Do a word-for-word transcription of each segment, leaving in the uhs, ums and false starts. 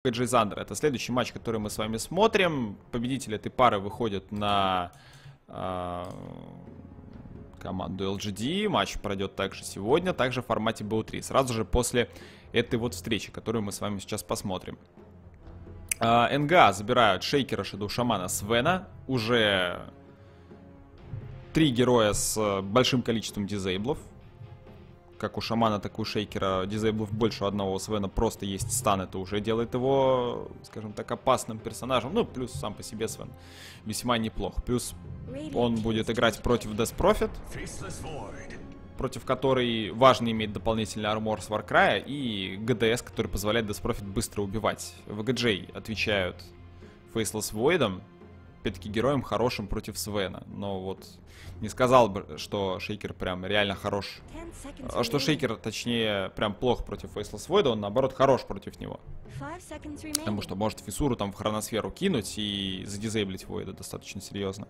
Джей Зандер. Это следующий матч, который мы с вами смотрим. Победитель этой пары выходит на э, команду эл джи ди. Матч пройдет также сегодня, также в формате би о три. Сразу же после этой вот встречи, которую мы с вами сейчас посмотрим. Э, эн джи эй забирают Шейкера, Шэдоу Шамана, Свена. Уже три героя с большим количеством дизейблов. Как у Шамана, так и у Шейкера дизейблов больше, у одного у Свена просто есть стан, это уже делает его, скажем так, опасным персонажем. Ну, плюс сам по себе Свен весьма неплох. Плюс он будет играть против Death Prophet, против которой важно иметь дополнительный армор с Варкрая, и джи ди эс, который позволяет Death Prophet быстро убивать. ви джи джей отвечают Faceless Void'ом, опять-таки героем хорошим против Свена. Но вот не сказал бы, что Шейкер прям реально хорош. А что Шейкер, точнее, прям плохо против Faceless Void, он наоборот хорош против него. Потому что может фиссуру там в хроносферу кинуть и задизейблить Void достаточно серьезно.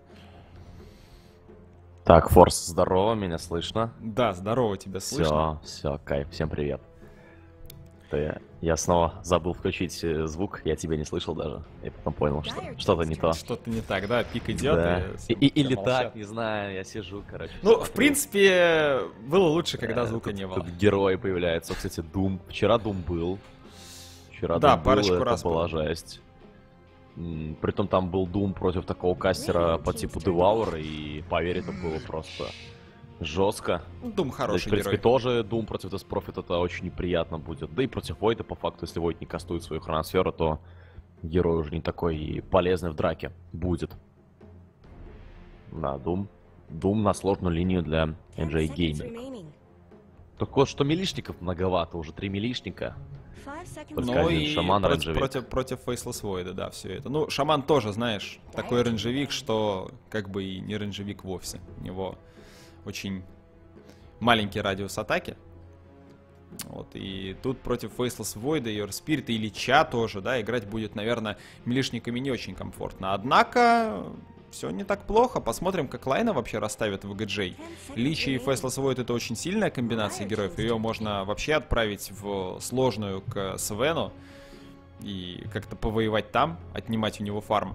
Так, Форс, здорово, меня слышно? Да, здорово, тебя слышно. Все, все, кайф, всем привет. Я, я снова забыл включить звук, я тебя не слышал даже. И потом понял, что что-то не то. Что-то не так, да? Пик идет. Да. И, и, и, или так, не знаю, я сижу, короче. Ну, в принципе, было лучше, когда звука тут, не было. Тут герои появляются. Кстати, Doom. Вчера Doom был. Вчера да, Doom парочку был, раз это была был. жесть. Притом там был Doom против такого кастера по типу Devour, и поверь, это было просто жестко. Doom хороший да, в принципе, герой. тоже Doom против Death Prophet это очень неприятно будет. Да и против Void, по факту, если Void не кастует свою хроносферу, то герой уже не такой полезный в драке будет. Да, Doom. Doom на сложную линию для эн джей Gaming. Только вот что милишников многовато, уже три милишника. Только Ну один и шаман, против, рейнджевик. против, против Faceless Void, да, все это. Ну, шаман тоже, знаешь, такой рейнджевик, что как бы и не рейнджевик вовсе. У него очень маленький радиус атаки. Вот, и тут против Faceless Void, Your Spirit и Лича тоже, да, играть будет, наверное, милишниками не очень комфортно. Однако, все не так плохо. Посмотрим, как лайна вообще расставит ви джи джей. Лич и Faceless Void это очень сильная комбинация героев. Ее можно вообще отправить в сложную к Свену и как-то повоевать там, отнимать у него фарм.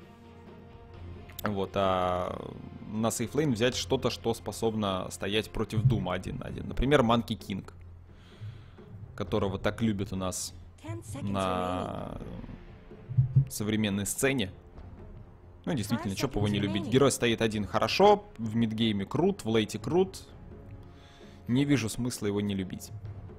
Вот, а на сейфлейн взять что-то, что способно стоять против Дума один на один. Например, Манки Кинг, которого так любят у нас на современной сцене. Ну, действительно, что бы его не любить. Герой стоит один хорошо, в мидгейме крут, в лейте крут. Не вижу смысла его не любить.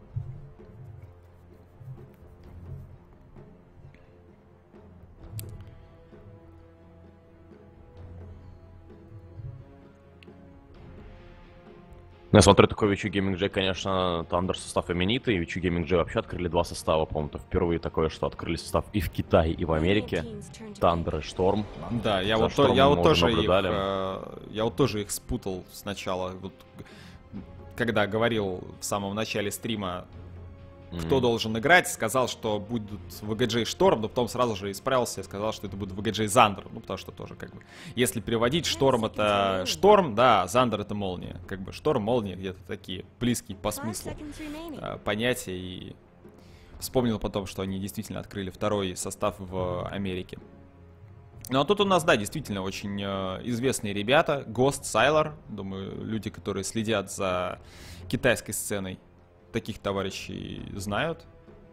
Я смотрю, такой ви джи Gaming J, конечно, Thunder состав именитый. ви джи Gaming J вообще открыли два состава, по-моему, это впервые такое, что открыли состав и в Китае, и в Америке. Thunder и Storm. Да, я За вот, то, я вот тоже их, э, я вот тоже их спутал сначала. Вот, когда говорил в самом начале стрима, кто mm-hmm. должен играть, сказал, что будут ви джи джей Шторм, но потом сразу же исправился и сказал, что это будет ви джи джей Зандер. Ну, потому что тоже, как бы, если переводить, Шторм это Шторм, да, Зандер это Молния. Как бы Шторм, Молния где-то такие близкие по смыслу э, понятия. И вспомнил потом, что они действительно открыли второй состав в Америке. Ну, а тут у нас, да, действительно очень э, известные ребята. Ghost, Sylar, думаю, люди, которые следят за китайской сценой, таких товарищей знают.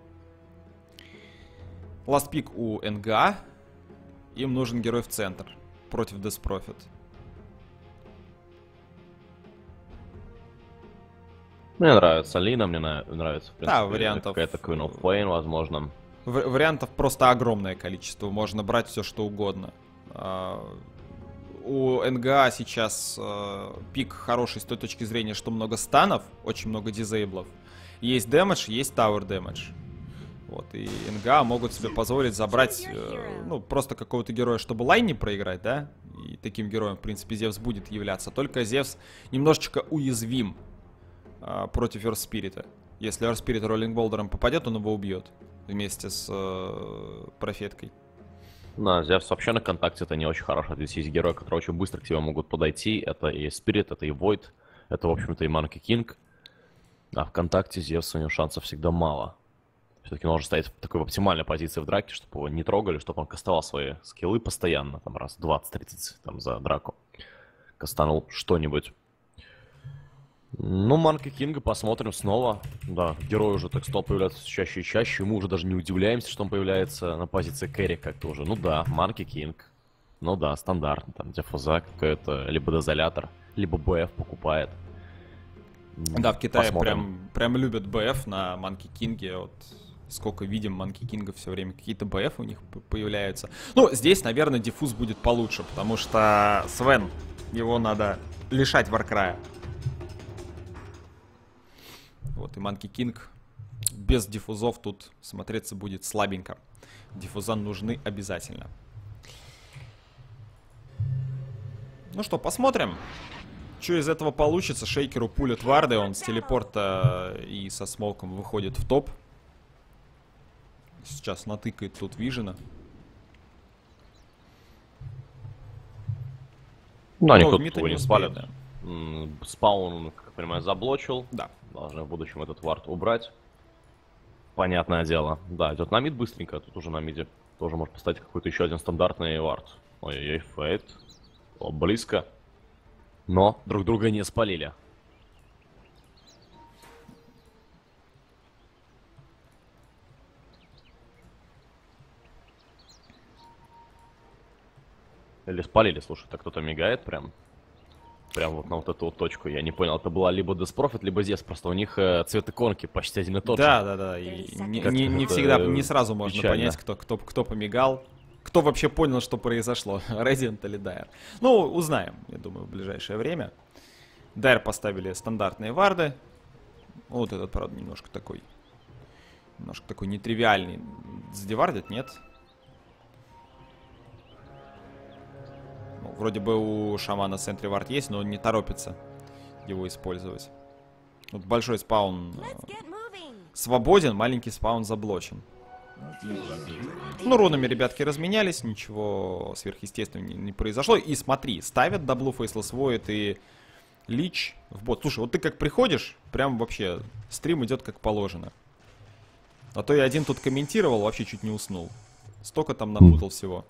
Last pick у эн джи эй. Им нужен герой в центр против Death Prophet. Мне нравится Лина, мне нравится, в принципе, да, вариантов... какая-то Queen of Pain, возможно. В вариантов просто огромное количество. Можно брать все, что угодно. У эн джи эй сейчас э, пик хороший с той точки зрения, что много станов, очень много дизейблов. Есть дэмэдж, есть тауэр дэмэдж. Вот, и эн джи эй могут себе позволить забрать, э, ну, просто какого-то героя, чтобы лайн не проиграть, да? И таким героем, в принципе, Зевс будет являться. Только Зевс немножечко уязвим э, против Эрспирита. Если Эрспирит роллинг болдером попадет, он его убьет вместе с э, профеткой. Да, Зевс вообще на контакте это не очень хорошо. Здесь есть герои, которые очень быстро к тебе могут подойти. Это и Спирит, это и Void, это, в общем-то, и Манки Кинг. А в контакте Зевса у него шансов всегда мало. Все-таки он уже стоит в такой оптимальной позиции в драке, чтобы его не трогали, чтобы он кастовал свои скиллы постоянно, там раз двадцать-тридцать там за драку. Кастанул что-нибудь. Ну, Манка Кинга посмотрим снова. Да, герой уже так стал появляться чаще и чаще. Мы уже даже не удивляемся, что он появляется на позиции кэрри как-то уже. Ну да, Манки Кинг. Ну да, стандартно. Там дефуза какой-то, либо дозолятор, либо БФ покупает. Да, в Китае Посмотрим. прям, прям любят БФ на Манки Кинге. Вот сколько видим Манки Кинга все время, какие-то БФ у них появляются. Ну, здесь, наверное, диффуз будет получше, потому что Свен, его надо лишать Варкрая. Вот, и Манки Кинг без диффузов тут смотреться будет слабенько. Диффуза нужны обязательно. Ну что, посмотрим, что из этого получится. Шейкеру пулят варды, он с телепорта и со смоком выходит в топ. Сейчас натыкает тут Вижена. Ну, они Но тут Мита его не не успеет, спалят. да. М, Спаун, как я понимаю, заблочил. Да. Должны в будущем этот вард убрать. Понятное дело. Да, идет на мид быстренько. Тут уже на миде тоже может поставить какой-то еще один стандартный вард. Ой-ой-ой, фейт. О, близко. Но друг друга не спалили. Или спалили, слушай, так кто-то мигает прям. Прям вот на вот эту вот точку. Я не понял, это была либо Деспрофит, либо Зевс. Просто у них э, цвет иконки почти один и тот Да, же. да, да. И не, Как-то не- не это всегда, не сразу можно печально. понять, кто, кто, кто помигал. Кто вообще понял, что произошло, Resident или Дайр. Ну, узнаем, я думаю, в ближайшее время. Дайр поставили стандартные варды. Вот этот, правда, немножко такой... Немножко такой нетривиальный. Задевардит, нет? Ну, вроде бы у шамана Сентри вард есть, но он не торопится его использовать. Вот большой спаун э, свободен, маленький спаун заблочен. Ну, рунами ребятки разменялись, ничего сверхъестественного не, не произошло. И смотри, ставят даблу Faceless Void и Лич в бот. Слушай, вот ты как приходишь, прям вообще стрим идет как положено. А то я один тут комментировал, вообще чуть не уснул. Столько там напутал всего.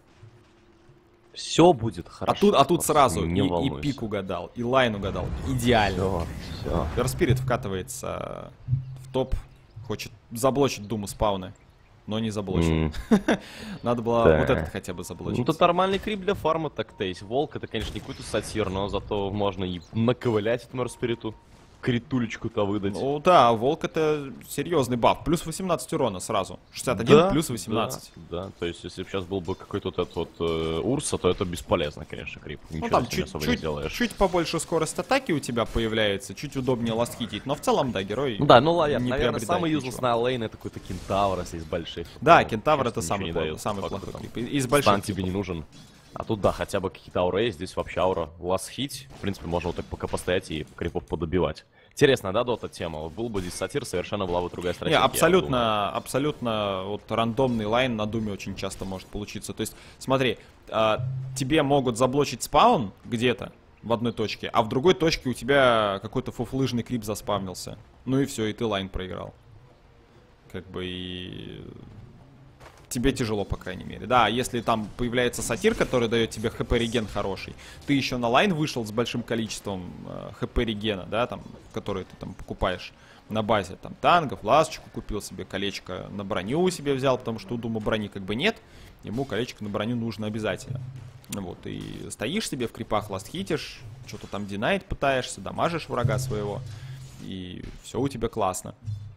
Все будет хорошо. А тут, а тут просто сразу не и, и волнуйся. пик угадал, и лайн угадал. Идеально. Все, все. Верспирит вкатывается в топ. Хочет заблочить думу спауны, но не заблочил. М. Надо было Да. вот этот хотя бы заблочить. Ну, это нормальный крип для фарма, так-то есть. Волк, это, конечно, не какой-то сатир, но зато можно и наковылять этому Распириту. Критулечку-то выдать. Ну да, волк это серьезный баф. Плюс восемнадцать урона сразу. шестьдесят один Да, плюс восемнадцать. Да, да, то есть, если бы сейчас был бы какой-то вот этот вот э, Урса, то это бесполезно, конечно, крип. Ничего Ну там с ним чуть, особо не чуть, сделаешь. чуть побольше скорость атаки у тебя появляется, чуть удобнее ластхитить. Но в целом, да, герой Ну да, ну ладно, не наверное, приобретает самый ничего. юзлес на лейн это какой-то кентавр, если из больших. Да, Ну, кентавр честно, это ничего самый, не плохой, дает. самый Факт, плохой там клип. Из больших стан тебе не нужен. А тут, да, хотя бы какие-то ауры есть, здесь вообще аура. Лас-хить, в принципе, можно вот так пока постоять и крипов подобивать. Интересная, да, дота тема? Вот был бы здесь сатир, совершенно была бы другая Не, стратегия. я абсолютно, абсолютно вот рандомный лайн на думе очень часто может получиться. То есть, смотри, а, тебе могут заблочить спаун где-то в одной точке, а в другой точке у тебя какой-то фуфлыжный крип заспавнился. Ну и все, и ты лайн проиграл. Как бы и... Тебе тяжело, по крайней мере. Да, если там появляется сатир, который дает тебе хп-реген хороший, ты еще на лайн вышел с большим количеством э, хп-регена, да, там, который ты там покупаешь на базе, там, тангов, ласочку купил себе, колечко на броню себе взял, потому что у Дума брони как бы нет, ему колечко на броню нужно обязательно. Вот, и стоишь себе в крипах, ласт-хитишь, что-то там динайт пытаешься, дамажишь врага своего, и все у тебя классно.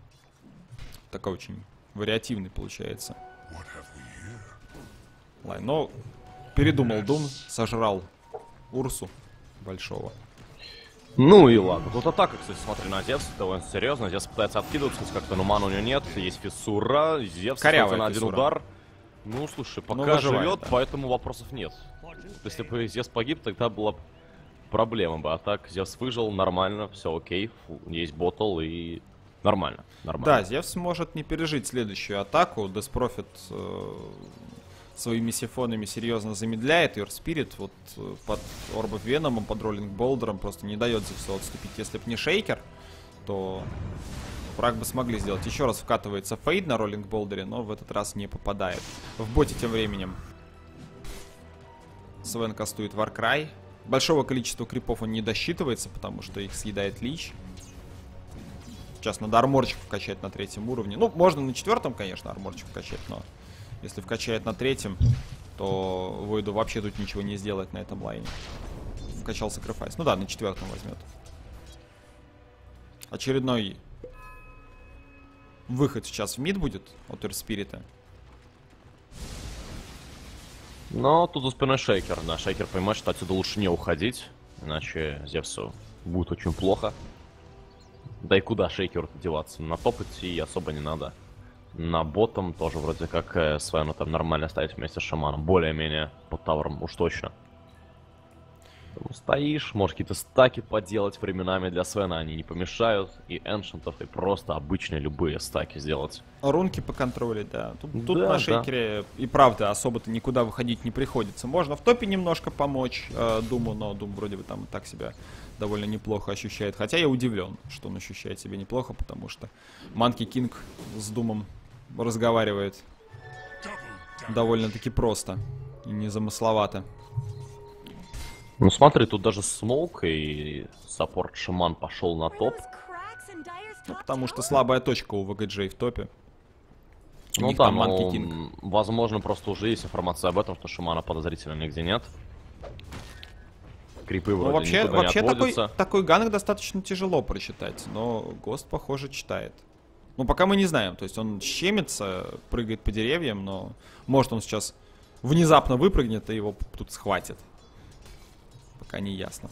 Такой очень вариативный получается. Лайн, но передумал Дум, сожрал Урсу большого. Ну и ладно. Тут атака, кстати, смотри на Зевс, довольно серьезно. Зевс пытается откидываться, как-то, но мана у него нет. Есть фиссура, Зевс Корявая на один фиссура. удар. Ну, слушай, Ну, пока выживает, живет, да. поэтому вопросов нет. Если бы Зевс погиб, тогда была проблема бы. А так, Зевс выжил, нормально, все окей. Фу, есть ботл и нормально, нормально. Да, Зевс может не пережить следующую атаку. Деспрофит э, своими сифонами серьезно замедляет. Your Spirit вот э, под Orb of Venom, под Роллинг Болдером просто не дает Зевсу отступить. Если бы не Шейкер, то Фраг бы смогли сделать. Еще раз вкатывается фейд на роллинг болдере, но в этот раз не попадает. В боте тем временем Свен кастует Warcry. Большого количества крипов он не досчитывается, потому что их съедает Лич. Сейчас надо арморчик вкачать на третьем уровне. Ну, можно на четвертом, конечно, арморчик вкачать, но если вкачает на третьем, то Войду вообще тут ничего не сделать на этом лайне. Вкачал Sacrifice. Ну да, на четвертом возьмет. Очередной выход сейчас в мид будет от Эрспирита. Но тут за спиной Шейкер. Да, Шейкер понимает, что отсюда лучше не уходить, иначе Зевсу будет очень плохо. Да и куда Шейкеру деваться? На топ идти особо не надо. На ботом тоже вроде как э, Свену там нормально ставить вместе с Шаманом. Более-менее под тавером уж точно. Там стоишь, можешь какие-то стаки поделать временами для Свена, они не помешают. И эншентов, и просто обычные любые стаки сделать. Рунки поконтролить, да. Тут, тут Да, на да. Шейкере и правда особо-то никуда выходить не приходится. Можно в топе немножко помочь э, Думу, но Дум вроде бы там и так себя довольно неплохо ощущает. Хотя я удивлен, что он ощущает себя неплохо, потому что Манки Кинг с Думом разговаривает довольно-таки просто и незамысловато. Ну смотри, тут даже смоук и саппорт Шаман пошел на топ. Ну, потому что слабая точка у ви джи джей в топе. У Ну них да, там но, Манки Кинг. м, возможно, просто уже есть информация об этом, что Шамана подозрительно нигде нет. Крипы вроде Ну, вообще, никуда вообще не такой, отводятся. такой ганг достаточно тяжело прочитать, но Гост, похоже, читает. Ну, пока мы не знаем, то есть он щемится, прыгает по деревьям, но может он сейчас внезапно выпрыгнет и его тут схватит. Пока не ясно.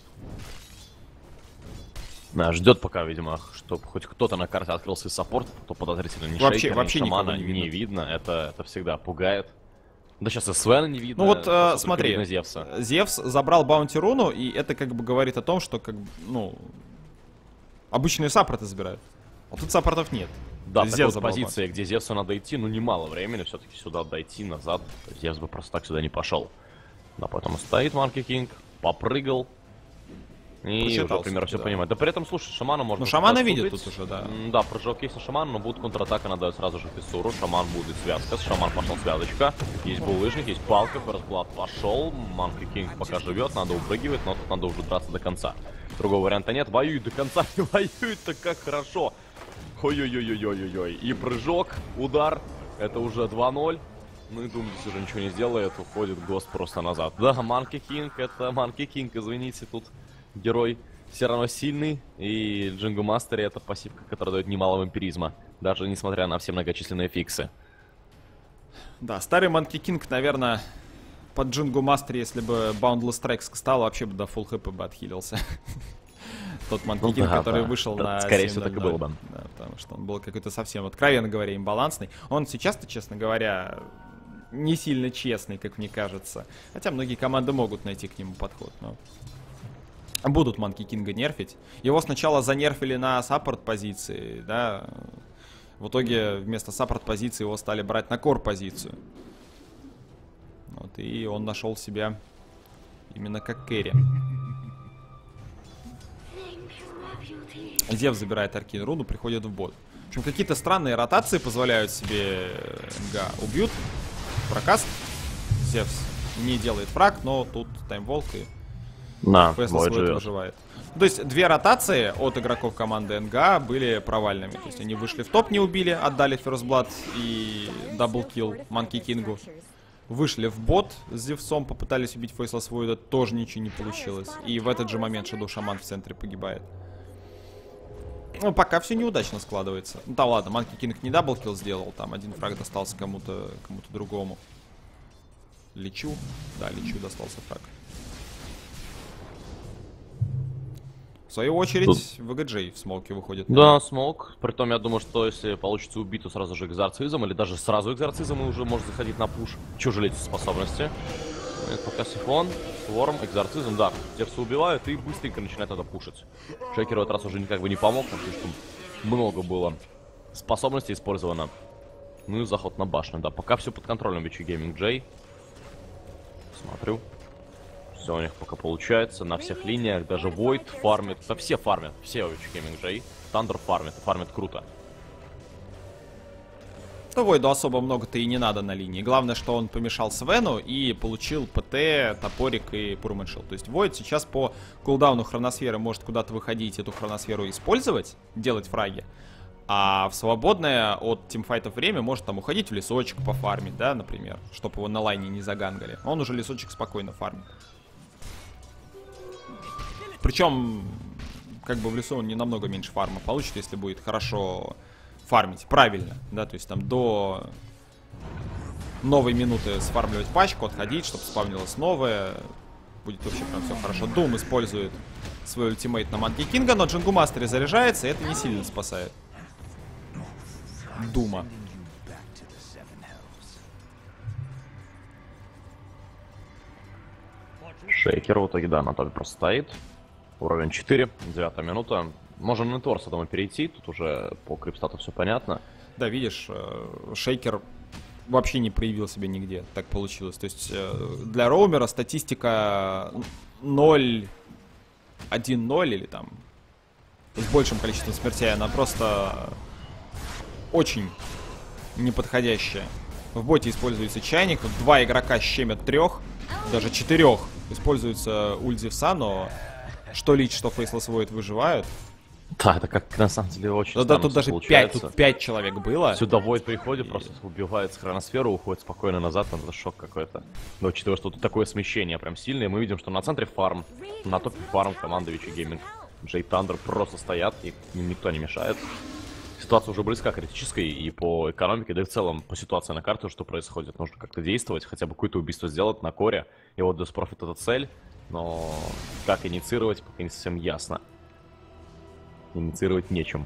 Да, ждет пока, видимо, чтобы хоть кто-то на карте открылся из саппорт, то подозрительно ни Вообще- Шейкера, вообще ни никого Шамана не не видно. видно. Это, это всегда пугает. Да сейчас и Свена не видно. Ну вот, э, насколько видно смотри, Зевса. Зевс забрал баунти руну, и это как бы говорит о том, что, как бы, ну, обычные саппорты забирают. А тут саппортов нет. Да, То есть такая Зевс вот забрал позиция, где Зевсу надо идти, ну немало времени все-таки сюда дойти, назад. То есть Зевс бы просто так сюда не пошел. Да, поэтому стоит Манки Кинг, попрыгал. И уже Прочитался, примерно все да. понимает. Да при этом, слушай, Шамана можно... Ну, Шамана попытаться видит убить. тут уже, да. М, Да, прыжок есть на Шамана, но будет контратака, она дает сразу же фиссуру. Шаман будет связка, с Шаман пошел связочка. Есть булыжник, есть палка, Ферстблад пошел. Манки Кинг пока живет, надо упрыгивать, но тут надо уже драться до конца. Другого варианта нет, воюет до конца, не воюет-то как хорошо. Ой-ой-ой-ой-ой-ой. И прыжок, удар, это уже два ноль. Ну и Дум здесь уже ничего не сделает, уходит Гост просто назад. Да, Манки Кинг, это Манки Кинг, извините, тут герой все равно сильный. И Джингу Мастери это пассивка, которая дает немало вампиризма. Даже несмотря на все многочисленные фиксы. Да, старый Манки Кинг, наверное, под Джингу Мастер, если бы Boundless Strikes стал, вообще бы до фулл хп бы отхилился. Тот Манки Ну Кинг, да, который да. вышел Да, на скорее семь всего, так и ноль было ноль. бы. Да, потому что он был какой-то совсем, откровенно говоря, имбалансный. Он сейчас-то, честно говоря, не сильно честный, как мне кажется. Хотя многие команды могут найти к нему подход, но... Будут Манки Кинга нерфить. Его сначала занерфили на саппорт позиции, да. В итоге вместо саппорт позиции его стали брать на кор позицию. Вот, и он нашел себя именно как кэрри. Зевс забирает Аркейн руну, приходит в бот. В общем, какие-то странные ротации позволяют себе МГА. Убьют, прокаст. Зевс не делает фраг, но тут таймволк и На, Фэсл свой выживает. То есть две ротации от игроков команды НГА были провальными. То есть они вышли в топ, не убили, отдали Ферстблад и даблкилл Манки Кингу. Вышли в бот с Зевсом, попытались убить Фейсла Свойда, тоже ничего не получилось. И в этот же момент Shadow Shaman в центре погибает. Ну, пока все неудачно складывается. Ну, да ладно, Манки Кинг не даблкилл сделал, там один фраг достался кому-то кому-то другому. Лечу. Да, Лечу достался фраг. В свою очередь, Тут... ви джи джей в смоуке выходит. Да, смог. Притом, я думаю, что если получится убить, то сразу же экзорцизм, или даже сразу экзорцизм, и уже может заходить на пуш. Чего жалеть способности? Это пока Сифон, Сворм, экзорцизм, да. Зевса убивают и быстренько начинает это пушить. Шейкер в этот раз уже никак бы не помог, потому что слишком много было способностей использовано. Ну и заход на башню, да. Пока все под контролем ви джи Gaming Джей. Смотрю. Все у них пока получается, на всех линиях, даже Void фармит, да все фармят, все ви джи Gaming Джей. Тандер фармит, фармит круто. То Войду особо много-то и не надо на линии. Главное, что он помешал Свену и получил ПТ, топорик и Пурменшил. То есть Войд сейчас по кулдауну хроносферы может куда-то выходить, эту хроносферу использовать, делать фраги. А в свободное от тимфайтов время может там уходить в лесочек пофармить, да, например. Чтобы его на лайне не загангали. Он уже лесочек спокойно фармит. Причем, как бы в лесу он не намного меньше фарма получит, если будет хорошо фармить, правильно, да, то есть там до новой минуты сфармливать пачку, отходить, чтобы спавнилось новое, будет вообще прям все хорошо. Дум использует свой ультимейт на Манки Кинга, но Джингу Мастере заряжается, и это не сильно спасает Дума. Шейкер в итоге, да, на топе просто стоит. Уровень четыре, девятая минута. Можем на торс, думаю, перейти. Тут уже по крипстату все понятно. Да, видишь, Шейкер вообще не проявил себя нигде. Так получилось. То есть для роумера статистика ноль один ноль или там с большим количеством смертей, она просто очень неподходящая. В боте используется чайник. Два игрока щемят трех, даже четырех. Используется ульт Зевса, но что Лич, что Фейслес Войд выживают. Да, это как на самом деле очень да, да, тут даже пять, тут пять человек было. Сюда Войд приходит, и... просто убивает с хроносферу, уходит спокойно назад, это шок какой-то. Но учитывая, что тут такое смещение прям сильное, мы видим, что на центре фарм, на топе фарм команды Вичи Гейминг. Джей Тандер просто стоят, и им никто не мешает. Ситуация уже близка к критической, и по экономике, да и в целом по ситуации на карте, что происходит, нужно как-то действовать, хотя бы какое-то убийство сделать на коре. И вот Death Prophet это цель, но как инициировать, пока не совсем ясно. Инициировать нечем.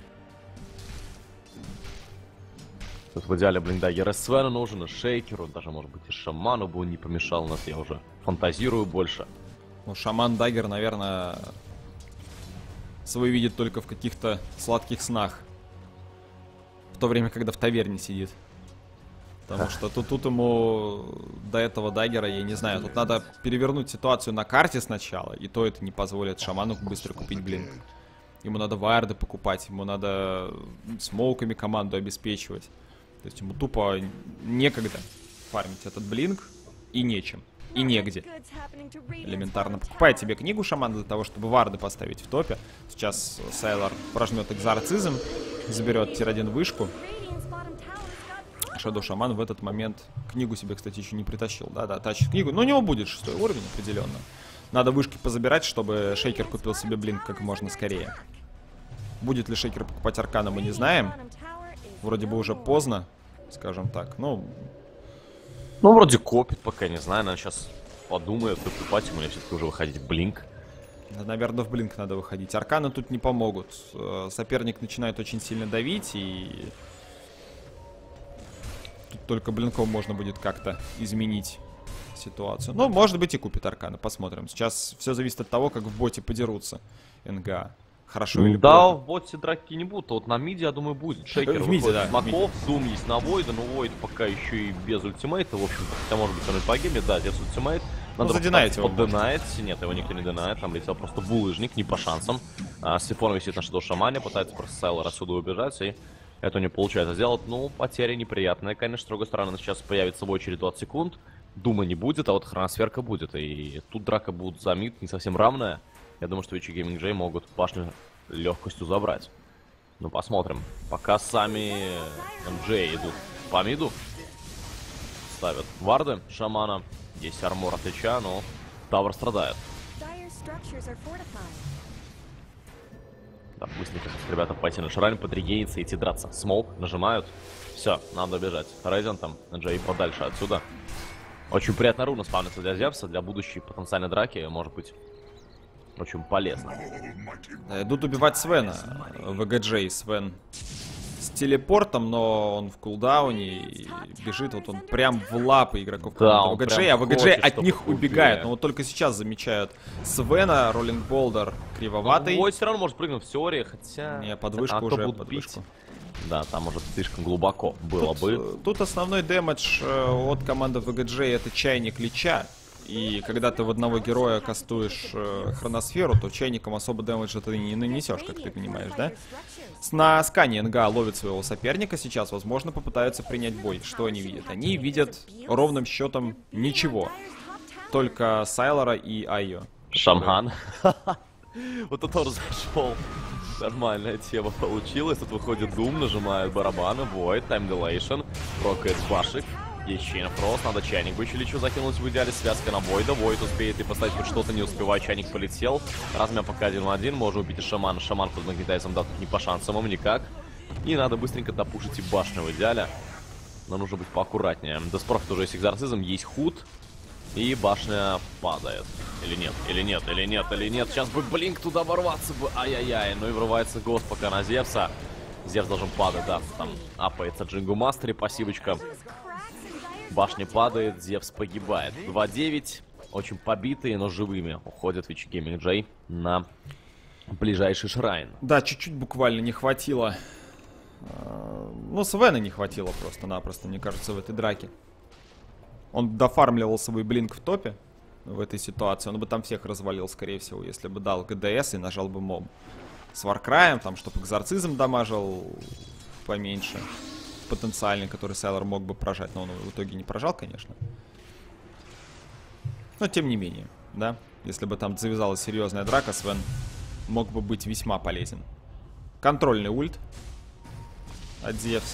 Тут в идеале, блин, да, Ерес Свену нужен, и Шейкеру, даже, может быть, и Шаману бы он не помешал, нас я уже фантазирую больше. Ну, Шаман Даггер, наверное, свой видит только в каких-то сладких снах. В то время, когда в таверне сидит. Потому что тут, тут ему до этого Даггера, я не знаю, тут надо перевернуть ситуацию на карте сначала, и то это не позволит Шаману быстро купить блинк. Ему надо варды покупать, ему надо смоуками команду обеспечивать. То есть ему тупо некогда фармить этот блинк, и нечем, и негде. Элементарно. Покупает тебе книгу Шаман для того, чтобы варды поставить в топе. Сейчас Сайлор прожмет экзорцизм, заберет тир один вышку. Shadow Shaman в этот момент книгу себе, кстати, еще не притащил. Да-да, тащит книгу, но у него будет шестой уровень определенно. Надо вышки позабирать, чтобы Шейкер купил себе блинк как можно скорее. Будет ли Шейкер покупать Аркана, мы не знаем. Вроде бы уже поздно, скажем так. Ну, ну вроде копит, пока не знаю. Наверное, сейчас подумает, покупать ему, или все-таки уже выходить в блинк. Да, наверное, в блинк надо выходить. Арканы тут не помогут. Соперник начинает очень сильно давить, и тут только блинком можно будет как-то изменить ситуацию. Ну, может быть, и купит Аркана. Посмотрим. Сейчас все зависит от того, как в боте подерутся НГА. Хорошо или да, плохо. В боте драки не будут, а вот на миде, я думаю, будет. Шейкер в миде, да. Маков, Дум есть на Войда, но Войд пока еще и без ультимейта, в общем-то, хотя может быть он и погибнет, да, без ультимейт. Надо ну, задинать его. Поддинает, нет, его никто не динает, там летел просто булыжник, не по шансам. А, Сифон висит на Shadow Shaman, пытается просто Сайлор отсюда убежать, и это не получается сделать. Ну, потеря неприятная, конечно, с другой стороны, сейчас появится в очередь двадцать секунд. Дума не будет, а вот хроносферка будет. И тут драка будет за мид не совсем равная. Я думаю, что Вичи Гейминг Джей могут башню легкостью забрать. Ну, посмотрим. Пока сами эм джей идут по миду. Ставят варды Шамана. Есть армор от Лича, но Тавр страдает. Так, быстренько ребята пойти на шрайн, подрегениться и идти драться. Смоук нажимают. Все, надо бежать. Рейзен там, Джей подальше отсюда. Очень приятно руна спавнится для Зевса, для будущей потенциальной драки, может быть, очень полезно. Да, идут убивать Свена. ВГ-Джей Свен с телепортом, но он в кулдауне и бежит, вот он прям в лапы игроков да, ВГ-Джей, а ВГ-Джей от них убегает. Но вот только сейчас замечают Свена, Роллинг Болдер кривоватый. Ну, все равно может прыгнуть в теории, хотя... Не, подвышку а уже, подвышку. Да, там уже слишком глубоко было тут, бы. Тут основной дэмэдж э, от команды ВГ-Джей это чайник Лича. и когда ты в одного героя кастуешь э, хроносферу, то чайником особо дэмэджа ты не нанесешь, как ты понимаешь, да? На скане НГ ловит своего соперника сейчас, возможно, попытаются принять бой. Что они видят? Они видят ровным счетом ничего. Только Сайлора и Айо. Шаман. Вот это тоже зашел. Нормальная тема получилась. Тут выходит Doom, нажимает барабаны, Void, Time Dilation, прокает башик. Есть Chain of Frost, надо чайник бы еще лечу закинуть в идеале, связка на Void. Void успеет и поставить хоть что-то, не успевая, чайник полетел. Размя пока один на один, можно убить и шамана. Шаман под нагнетайцем, да, тут не по шансам, ему никак. И надо быстренько допушить и башню в идеале. Но нужно быть поаккуратнее. Деспрофит уже есть экзорцизм, есть худ. И башня падает. Или нет, или нет, или нет, или нет. Сейчас бы Блинк туда ворваться бы. Ай-яй-яй. Ну и врывается Гост пока на Зевса. Зевс должен падать, да. Там апается Джингу Мастери, пассивочка. Башня падает, Зевс погибает. два девять. Очень побитые, но живыми уходят Вичи Гейминг Джей на ближайший шрайн. Да, чуть-чуть буквально не хватило. Ну, Свена не хватило просто-напросто, мне кажется, в этой драке. Он дофармливал свой блинк в топе в этой ситуации. Он бы там всех развалил, скорее всего, если бы дал ГДС и нажал бы моб. С Варкраем, там, чтобы экзорцизм дамажил поменьше. Потенциальный, который Сайлор мог бы прожать. Но он в итоге не прожал, конечно. Но тем не менее, да. Если бы там завязалась серьезная драка, Свен мог бы быть весьма полезен. Контрольный ульт от Зевса.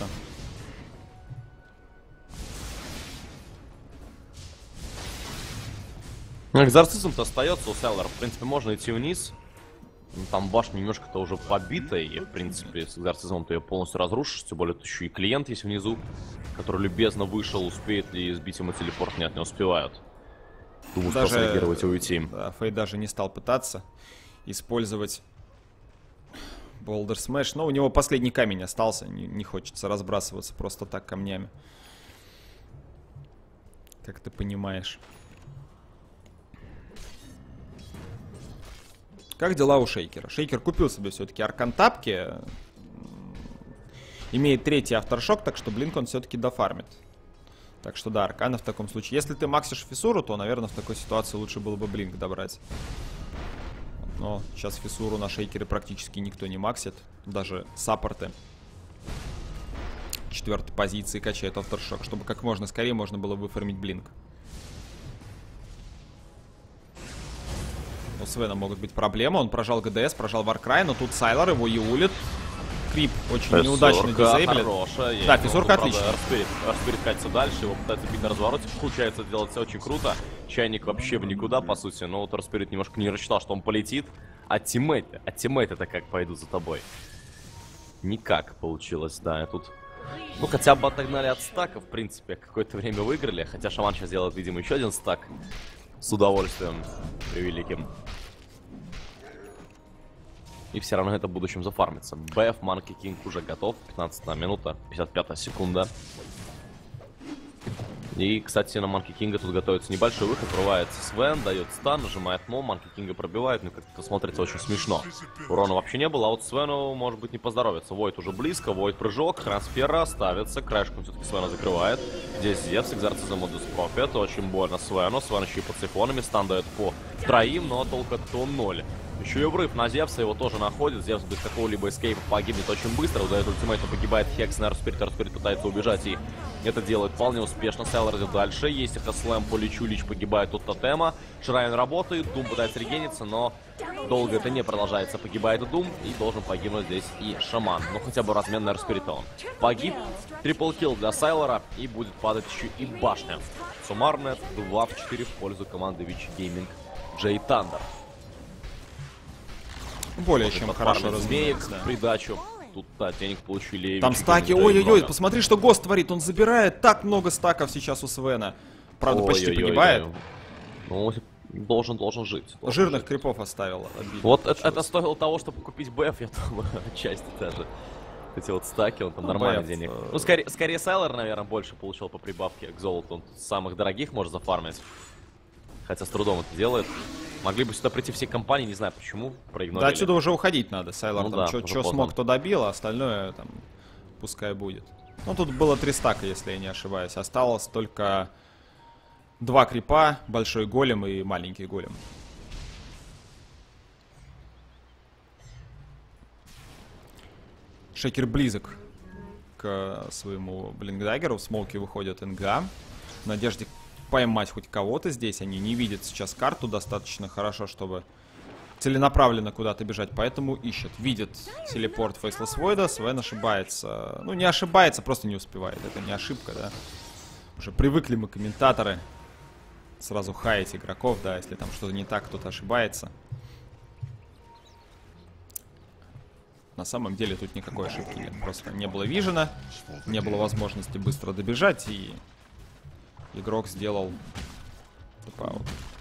Экзорцизм-то остается у Сайлора. В принципе, можно идти вниз. Там башня немножко-то уже побитая. И, в принципе, с экзорцизмом ты ее полностью разрушишь. Тем более, тут еще и клиент есть внизу, который любезно вышел. Успеет ли сбить ему телепорт? Нет, не успевают. Думаю, что среагировать и уйти. Да, Фей даже не стал пытаться использовать Болдер Смэш. Но у него последний камень остался. Не, не хочется разбрасываться просто так камнями. Как ты понимаешь. Как дела у Шейкера? Шейкер купил себе все-таки аркантапки. Имеет третий авторшок, так что Блинк он все-таки дофармит. Так что да, аркана в таком случае. Если ты максишь фиссуру, то, наверное, в такой ситуации лучше было бы Блинк добрать. Но сейчас фиссуру на Шейкере практически никто не максит. Даже саппорты четвертой позиции качают авторшок, чтобы как можно скорее можно было выфармить Блинк. У Свена могут быть проблемы. Он прожал ГДС, прожал Варкрай, но тут Сайлор его юлит. Крип очень фиссурка неудачно дизейблит. Да, фиссурка отличная. Распирит катится дальше, его пытается бить на развороте. Получается делать все очень круто. Чайник вообще в никуда, по сути. Но вот Распирит немножко не рассчитал, что он полетит. А тиммейты, а тиммейты-то как пойдут за тобой? Никак получилось, да. И тут, ну, хотя бы отогнали от стака, в принципе. Какое-то время выиграли. Хотя Шаман сейчас делает, видимо, еще один стак. С удовольствием превеликим. И все равно это в будущем зафармится. БФ, Манки Кинг уже готов. пятнадцатая минута, пятьдесят пятая секунда. И, кстати, на Манки Кинга тут готовится небольшой выход. Врывается Свен, дает стан, нажимает мом, Манки Кинга пробивает. Ну, как-то смотрится очень смешно. Урона вообще не было, а вот Свену, может быть, не поздоровится. Войд уже близко, Войд прыжок, трансфера ставится. Краешком все-таки Свена закрывает. Здесь Зевс, экзорцизм от Деспрофит. Очень больно Свену. Свен еще и под сифонами. Стан дает по троим, но толк от ноль. Еще и врыв на Зевса, его тоже находит. Зевс без какого-либо эскейпа погибнет очень быстро. Удает ультимейт, погибает Хекс, на Распирит. Распирит пытается убежать, и это делает вполне успешно. Сайлор идет дальше. Есть это слэм по Личу. Лич погибает от тотема. Шрайн работает, Дум пытается регениться, но долго это не продолжается. Погибает Дум, и должен погибнуть здесь и Шаман. Ну, хотя бы размен на Распирита он погиб. Трипл килл для Сайлора, и будет падать еще и башня. Суммарно два в четыре в пользу команды Вичи Гейминг Джей Тандер. Более чем хорошо разумеется, да. Придачу. Тут, да, денег получили. Там стаки, ой-ой-ой, посмотри, что Гост творит. Он забирает так много стаков сейчас у Свена. Правда, ой, почти ой, погибает. Ой, ой. Ну, должен, должен жить. Должен Жирных жить. крипов оставил. Вот это, это стоило того, чтобы купить БФ, я думаю, отчасти даже. Эти вот стаки, он там ну, нормально БФ, денег. Э... Ну, скорее, скорее Сайлор, наверное, больше получил по прибавке к золоту. Он самых дорогих может зафармить. Хотя с трудом это делает. Могли бы сюда прийти все компании, не знаю почему, проигнорили. Да, отсюда уже уходить надо. Сайлор ну, там да, что смог, то добил, а остальное там пускай будет. Ну, тут было три стака, если я не ошибаюсь. Осталось только Два крипа, большой голем и маленький голем. Шейкер близок к своему блинкдаггеру. В смолке выходит НГ. В надежде поймать хоть кого-то здесь. Они не видят сейчас карту достаточно хорошо, чтобы целенаправленно куда-то бежать. Поэтому ищет. Видит телепорт Faceless Void. Свен ошибается. Ну, не ошибается, просто не успевает. Это не ошибка, да. Уже привыкли мы, комментаторы, сразу хаять игроков, да. Если там что-то не так, кто-то ошибается. На самом деле тут никакой ошибки нет. Просто не было вижена, не было возможности быстро добежать, и игрок сделал тп-аут.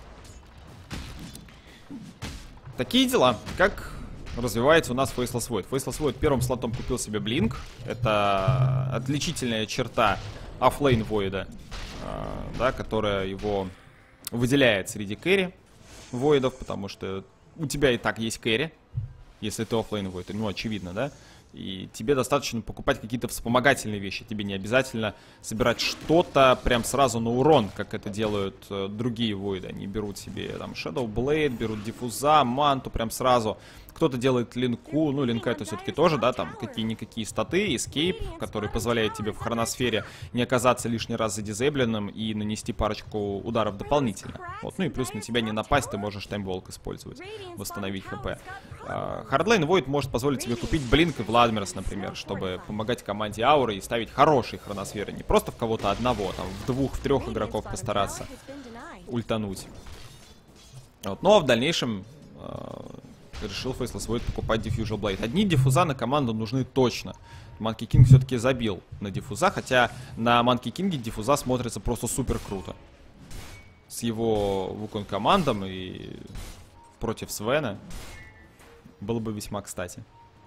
Такие дела. Как развивается у нас Faceless Void? Faceless Void первым слотом купил себе блинк. Это отличительная черта оффлейн Void, да, которая его выделяет среди кэрри Void'ов, потому что у тебя и так есть кэрри. Если ты оффлейн Void, ну, очевидно, да? И тебе достаточно покупать какие-то вспомогательные вещи. Тебе не обязательно собирать что-то прям сразу на урон, как это делают э, другие Void. Они берут себе там Shadow Blade, берут диффуза, манту прям сразу. Кто-то делает линку, ну, линка это все-таки тоже, да, там какие-никакие статы, эскейп, который позволяет тебе в хроносфере не оказаться лишний раз задизейбленным и нанести парочку ударов дополнительно. Вот, ну и плюс на тебя не напасть, ты можешь таймволк использовать, восстановить хп. Хардлейн Void может позволить тебе купить блинк и Владмирс, например, чтобы помогать команде ауры и ставить хорошие хроносферы, не просто в кого-то одного, там, в двух, в трех игроков постараться ультануть. Вот, ну а в дальнейшем решил Faceless Void покупать Diffusal Blade. Одни диффуза на команду нужны точно. Monkey King все-таки забил на диффуза, хотя на Monkey King диффуза смотрится просто супер круто. С его вукон командом и против Свена было бы весьма кстати.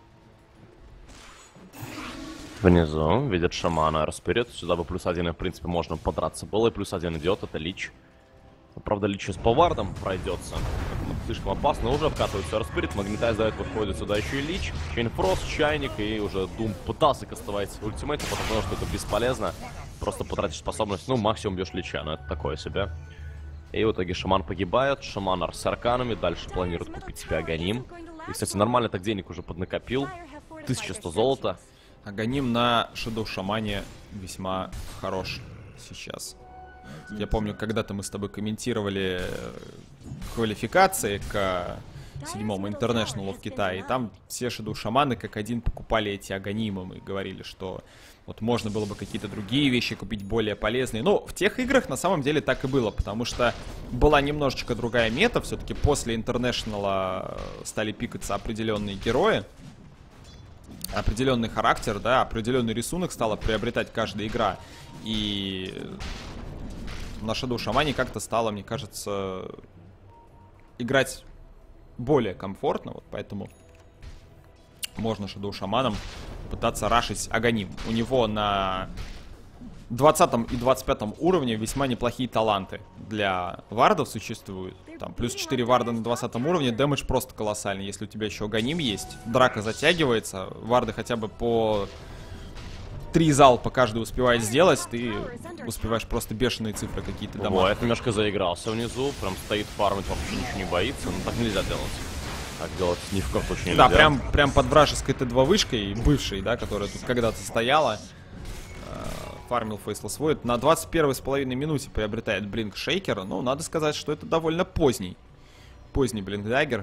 Внизу видят шамана, распирет. Сюда бы плюс один, и в принципе можно подраться было. И плюс один идет, это Лич. Правда, Лич с повардом пройдется. Слишком опасно. Уже вкатывается распирит. Магнетайз до этого входит сюда еще и Лич. Чейнфрост, Чайник. И уже Дум пытался кастовать ультимейт, потому что это бесполезно. Просто потратишь способность. Ну, максимум бьешь Лича. Но это такое себе. И в итоге шаман погибает. Шаманар с арканами. Дальше планирует купить себе Аганим. И, кстати, нормально так денег уже поднакопил. тысяча сто золота. Аганим на Shadow Шамане весьма хорош сейчас. Я помню, когда-то мы с тобой комментировали квалификации к седьмому Интернешнлу в Китае, и там все Shadow Шаманы как один покупали эти Аганимы. Мы говорили, что вот можно было бы какие-то другие вещи купить более полезные. Но в тех играх на самом деле так и было, потому что была немножечко другая мета. Все-таки после Интернешнла стали пикаться определенные герои, определенный характер, да, определенный рисунок стала приобретать каждая игра. И на Shadow Шамане как-то стало, мне кажется, играть более комфортно, вот поэтому можно Shadow Шаманом пытаться рашить Аганим. У него на двадцатом и двадцать пятом уровне весьма неплохие таланты для вардов существуют. Там плюс четыре варда на двадцатом уровне, дэмэдж просто колоссальный. Если у тебя еще Аганим есть, драка затягивается, варды хотя бы по три залпа каждый успевает сделать, ты успеваешь просто бешеные цифры какие-то дома. Ой, это немножко заигрался внизу, прям стоит фармить, вообще ничего не боится, но так нельзя делать. Так делать ни в коем случае нельзя. Да, прям, прям под вражеской Т два вышкой, бывшей, да, которая тут когда-то стояла, фармил Faceless Void. На двадцать первой с половиной минуте приобретает Блинк Шейкера. Ну, надо сказать, что это довольно поздний. Поздний Блинк Даггер.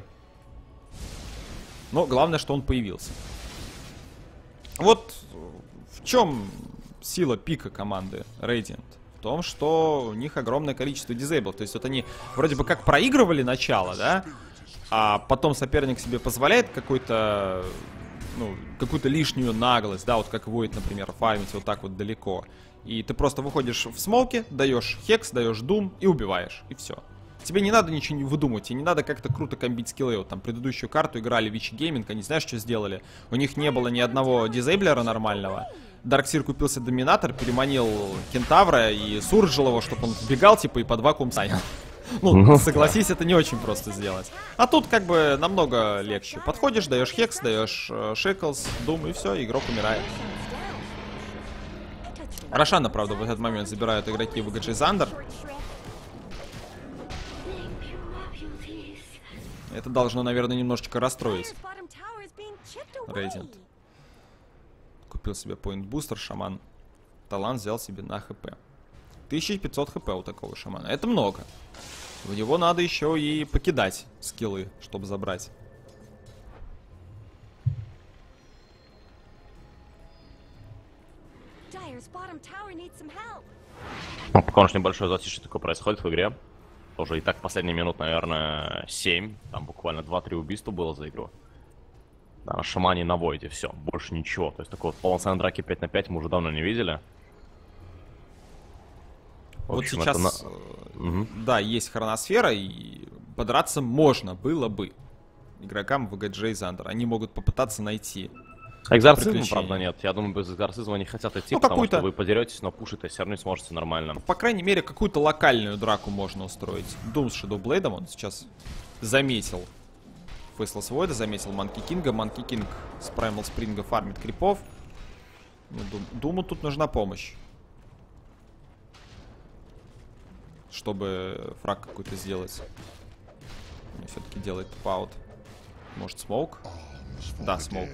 Но главное, что он появился. Вот в чем сила пика команды Radiant? В том, что у них огромное количество дизейблов. То есть вот они вроде бы как проигрывали начало, да? А потом соперник себе позволяет какой-то, ну, какую-то лишнюю наглость, да, вот как Void, например, фармить вот так вот далеко. И ты просто выходишь в смолке, даешь хекс, даешь дум и убиваешь. И все. Тебе не надо ничего не выдумывать, тебе не надо как-то круто комбить скиллы. Вот там предыдущую карту играли Вичи Гейминг, они знаешь, что сделали? У них не было ни одного дизейблера нормального. Дарксир купился Доминатор, переманил Кентавра и суржил его, чтобы он бегал, типа, и под вакуум занял. Ну, согласись, это не очень просто сделать. А тут как бы намного легче. Подходишь, даешь хекс, даешь шеклс, дум, и все, игрок умирает. Рошана, правда, в этот момент забирают игроки в ВГЧ Зандер. Это должно, наверное, немножечко расстроить Radiant. Купил себе поинт-бустер, шаман. Талант взял себе на хп. тысяча пятьсот хп у такого шамана. Это много. В него надо еще и покидать скиллы, чтобы забрать. Ну, пока уж небольшое затишье такое происходит в игре. Тоже и так последний минут, наверное, семь. Там буквально два-три убийства было за игру. Да, на шамане и на войде, все, больше ничего. То есть такой вот полноценной драки пять на пять мы уже давно не видели. В общем, вот сейчас, на... угу. да, есть хроносфера, и подраться можно было бы игрокам ви джи джей и Xander. Они могут попытаться найти. Экзорцизма, правда, нет. Я думаю, без экзорцизма не хотят идти, ну, потому что вы подеретесь, но пушить все равно не сможете нормально. По крайней мере, какую-то локальную драку можно устроить. Doom с Shadowblade он сейчас заметил Faceless Void, заметил Monkey King. Monkey King с Primal Spring фармит крипов. Думу тут нужна помощь, чтобы фраг какой-то сделать. Он все-таки делает топ-аут. Может, смоук? Да, смоук.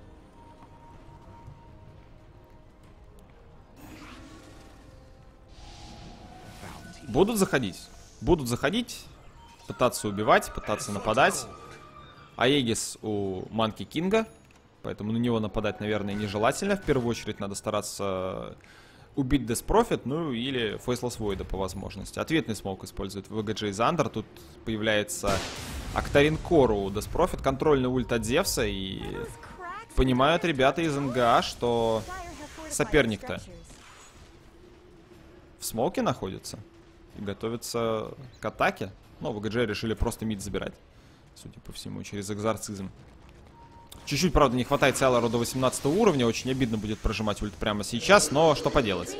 Будут заходить. Будут заходить, пытаться убивать, пытаться нападать. Аегис у Манки Кинга, поэтому на него нападать, наверное, нежелательно. В первую очередь надо стараться убить Death Prophet, ну или Faceless Void по возможности. Ответный смоук использует ви джи джей и Xander. Тут появляется Octarine Core у Death Prophet, контрольный ульт от Зевса. И понимают ребята из эн гэ а, что соперник-то в смоуке находится и готовится к атаке. Но ви джи джей решили просто мид забирать, судя по всему, через экзорцизм. Чуть-чуть, правда, не хватает Сайлору до восемнадцатого уровня. Очень обидно будет прожимать ульт прямо сейчас, но что поделать.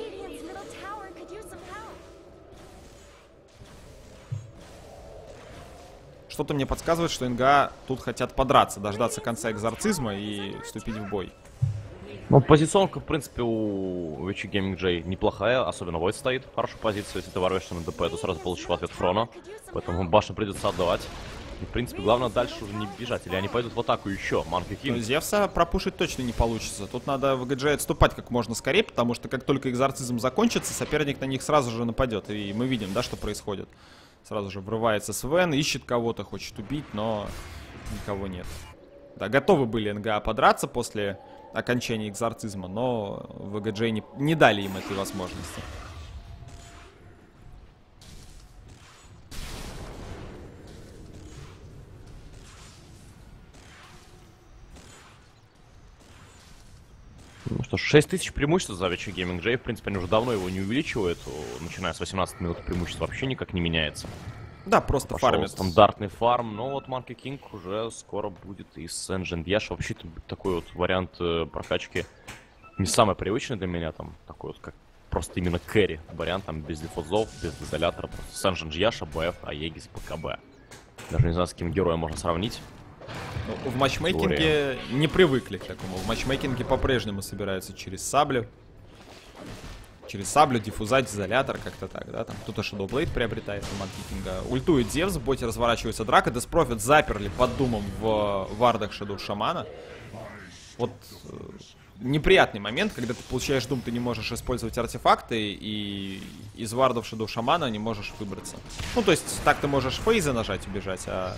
Что-то мне подсказывает, что эн гэ а тут хотят подраться, дождаться конца экзорцизма и вступить в бой. Ну, позиционка, в принципе, у ви джи Gaming J неплохая, особенно Void стоит в хорошей позиции. Если ты ворвешься на ДП, то сразу получишь в ответ Фрона, поэтому башню придется отдавать. И, в принципе, главное дальше уже не бежать, или они пойдут в атаку еще. Monkey King. Зевса пропушить точно не получится. Тут надо ви джи джей отступать как можно скорее, потому что как только экзорцизм закончится, соперник на них сразу же нападет. И мы видим, да, что происходит. Сразу же врывается Свен, ищет кого-то, хочет убить, но никого нет. Да, готовы были эн гэ а подраться после окончания экзорцизма, но ви джи джей не, не дали им этой возможности. Ну что ж, шесть тысяч преимуществ за ви джи Gaming J. В принципе, они уже давно его не увеличивают. Начиная с восемнадцатой минуты преимущество вообще никак не меняется. Да, просто Пошел фармит. Стандартный фарм. Но вот Monkey King уже скоро будет и с Engine Dash. Вообще-то такой вот вариант э, прокачки не самый привычный для меня. Там такой вот как просто именно кэрри вариант. Там без диффузов, без изолятора. Просто с Engine Dash, БФ, Аегис, ПКБ. Даже не знаю, с каким героем можно сравнить. Ну, в матчмейкинге Теория. не привыкли к такому. В матчмейкинге по-прежнему собираются через саблю. Через саблю, диффузать, изолятор, как-то так, да? Там кто-то Shadowblade приобретает у Monkey King. Ультует Зевс, в боте разворачивается драка. Death Prophet заперли под думом в вардах Shadow Шамана. Вот э, неприятный момент, когда ты получаешь дум, ты не можешь использовать артефакты, и из вардов Shadow Шамана не можешь выбраться. Ну, то есть, так ты можешь фейзы нажать, убежать, а...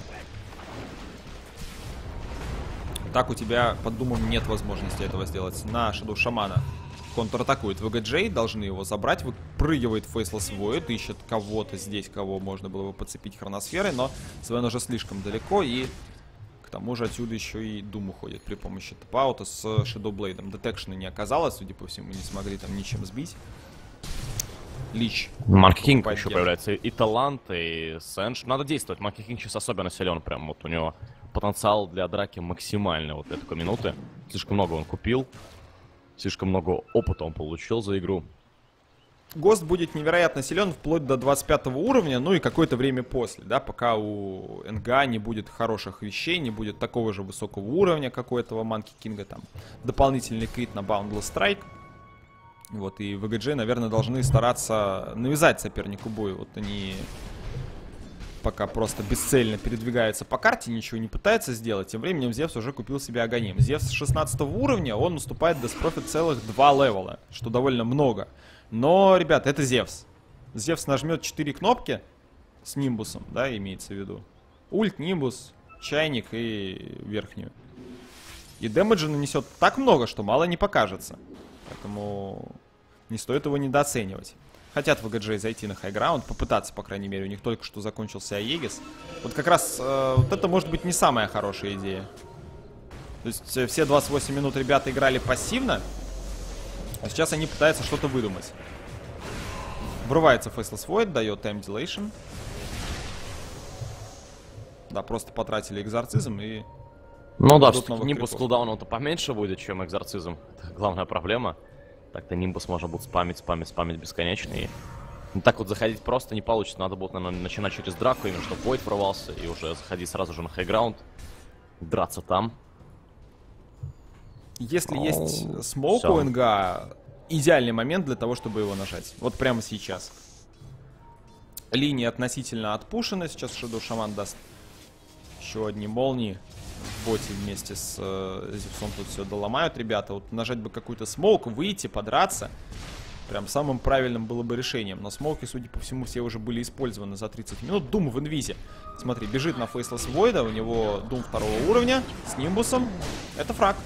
Так у тебя под думом нет возможности этого сделать. На Shadow Шамана контратакует ви джи джей, должны его забрать, выпрыгивает Faceless Void, ищет кого-то здесь, кого можно было бы подцепить хроносферой, но Свен уже слишком далеко, и к тому же отсюда еще и Doom уходит при помощи топаута с Shadowblade. Детекшена не оказалось, судя по всему, не смогли там ничем сбить. Лич. Monkey King еще появляется и талант, и Сэндж. Надо действовать. Monkey King сейчас особенно силен, прям вот у него потенциал для драки максимальный вот для такой минуты. Слишком много он купил, слишком много опыта он получил за игру. Гост будет невероятно силен вплоть до двадцать пятого уровня, ну и какое-то время после, да, пока у эн гэ а не будет хороших вещей, не будет такого же высокого уровня, как у этого Monkey King, там дополнительный крит на Boundless Strike. Вот, и ви джи джей, наверное, должны стараться навязать сопернику бой. Вот они пока просто бесцельно передвигается по карте, ничего не пытается сделать. Тем временем Зевс уже купил себе Аганим. Зевс с шестнадцатого уровня, он наступает до Деспрофит целых два левела, что довольно много. Но, ребят, это Зевс. Зевс нажмет четыре кнопки с Нимбусом, да, имеется в виду. Ульт, Нимбус, чайник и верхнюю. И дэмэджа нанесет так много, что мало не покажется. Поэтому не стоит его недооценивать. Хотят в ВГДЖ зайти на хайграунд, попытаться, по крайней мере. У них только что закончился Аегис. Вот как раз э, вот это может быть не самая хорошая идея. То есть э, все двадцать восемь минут ребята играли пассивно, а сейчас они пытаются что-то выдумать. Врывается Faceless Void, дает Time Dilation. Да, просто потратили экзорцизм и... Ну да, все-таки Нимбус кулдауном-то поменьше будет, чем экзорцизм. Это главная проблема. Так-то Нимбус можно будет спамить, спамить, спамить бесконечно. И ну, так вот заходить просто не получится. Надо будет, наверное, начинать через драку, именно чтобы Void ворвался. И уже заходить сразу же на хайграунд. Драться там. Если oh, есть смоук у НГ, идеальный момент для того, чтобы его нажать. Вот прямо сейчас. Линия относительно отпушена. Сейчас Shadow Shaman даст еще одни молнии. В боте вместе с э, Зевсом тут все доломают ребята. Вот нажать бы какой-то смоук, выйти, подраться. Прям самым правильным было бы решением. Но смоуки, судя по всему, все уже были использованы за тридцать минут. Дум в инвизе. Смотри, бежит на Faceless Void. У него Дум второго уровня с Нимбусом. Это фраг.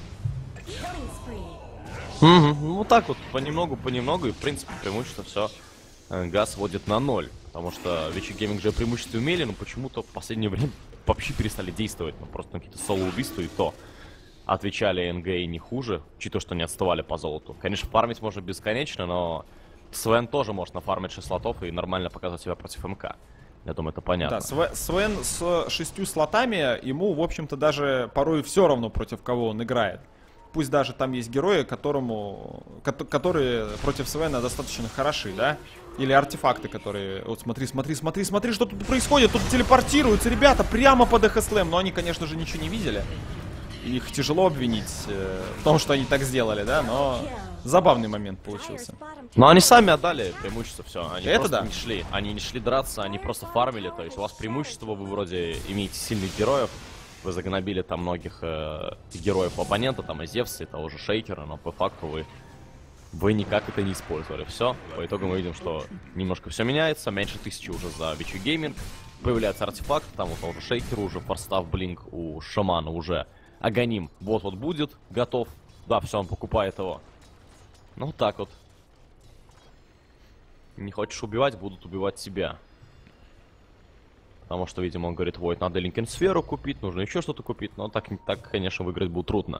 Угу. Ну вот так вот, понемногу, понемногу. И в принципе преимущество все НГ сводит на ноль. Потому что Вичи Гейминг же преимущество имели, но почему-то в последнее время вообще перестали действовать. Ну просто на какие-то соло-убийства и то. Отвечали НГ и не хуже, учитывая, что не отставали по золоту. Конечно, фармить можно бесконечно, но Свен тоже может нафармить шесть слотов и нормально показать себя против МК. Я думаю, это понятно. Да, Свен с шестью слотами, ему, в общем-то, даже порой все равно, против кого он играет. Пусть даже там есть герои, которому, которые против Свена достаточно хороши, да? Или артефакты, которые... Вот смотри, смотри, смотри, смотри, что тут происходит. Тут телепортируются ребята прямо под Эхо Слэм. Но они, конечно же, ничего не видели. Их тяжело обвинить э, в том, что они так сделали, да? Но забавный момент получился. Но они сами отдали преимущество, все. Они это просто да. не шли. Они не шли драться, они просто фармили. То есть у вас преимущество, вы вроде имеете сильных героев. Вы загнобили там многих э, героев оппонента, там и Зевса, и того же Шейкера, но по факту вы, вы никак это не использовали. Все, по итогу мы видим, что немножко все меняется, меньше тысячи уже за Вичи Гейминг. Появляется артефакт, там у того же Шейкера уже форстав блинк, у Шамана уже Аганим вот-вот будет, готов. Да, все, он покупает его. Ну вот так вот. Не хочешь убивать, будут убивать тебя. Потому что, видимо, он говорит, вот, надо Линкен Сферу купить, нужно еще что-то купить. Но так, так, конечно, выиграть будет трудно.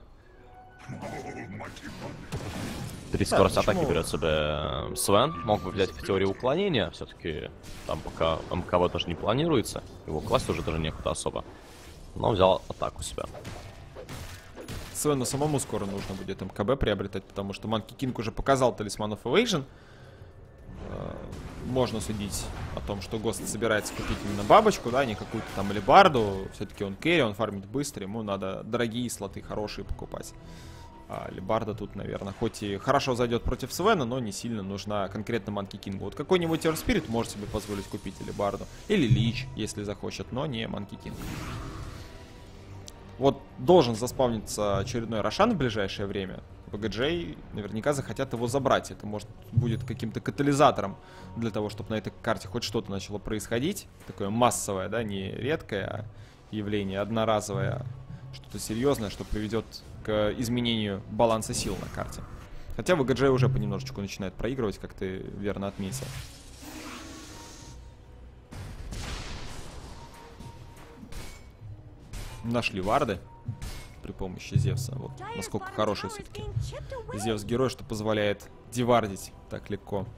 тридцать да, скорость атаки берет себе Свен. Мог бы взять в теории уклонения. Все-таки там пока МКВ даже не планируется. Его класть уже даже некуда особо. Но взял атаку себя. Свену самому скоро нужно будет МКБ приобретать, потому что Манки Кинг уже показал Талисман of Evasion. Можно судить о том, что Гост собирается купить именно бабочку, да, не какую-то там лебарду. Все-таки он керри, он фармит быстро, ему надо дорогие слоты, хорошие покупать. А лебарда тут, наверное, хоть и хорошо зайдет против Свена, но не сильно нужна конкретно Манки Кингу. Вот какой-нибудь Earth Spirit может себе позволить купить лебарду. Или Лич, если захочет, но не Манки Кинг. Вот должен заспавниться очередной Рошан в ближайшее время. ВГДЖ наверняка захотят его забрать. Это может будет каким-то катализатором для того, чтобы на этой карте хоть что-то начало происходить. Такое массовое, да, не редкое явление, одноразовое. Что-то серьезное, что приведет к изменению баланса сил на карте. Хотя ВГДЖ уже понемножечку начинает проигрывать, как ты верно отметил. Нашли варды при помощи Зевса. Вот насколько хороший все-таки Зевс герой, что позволяет девардить так легко.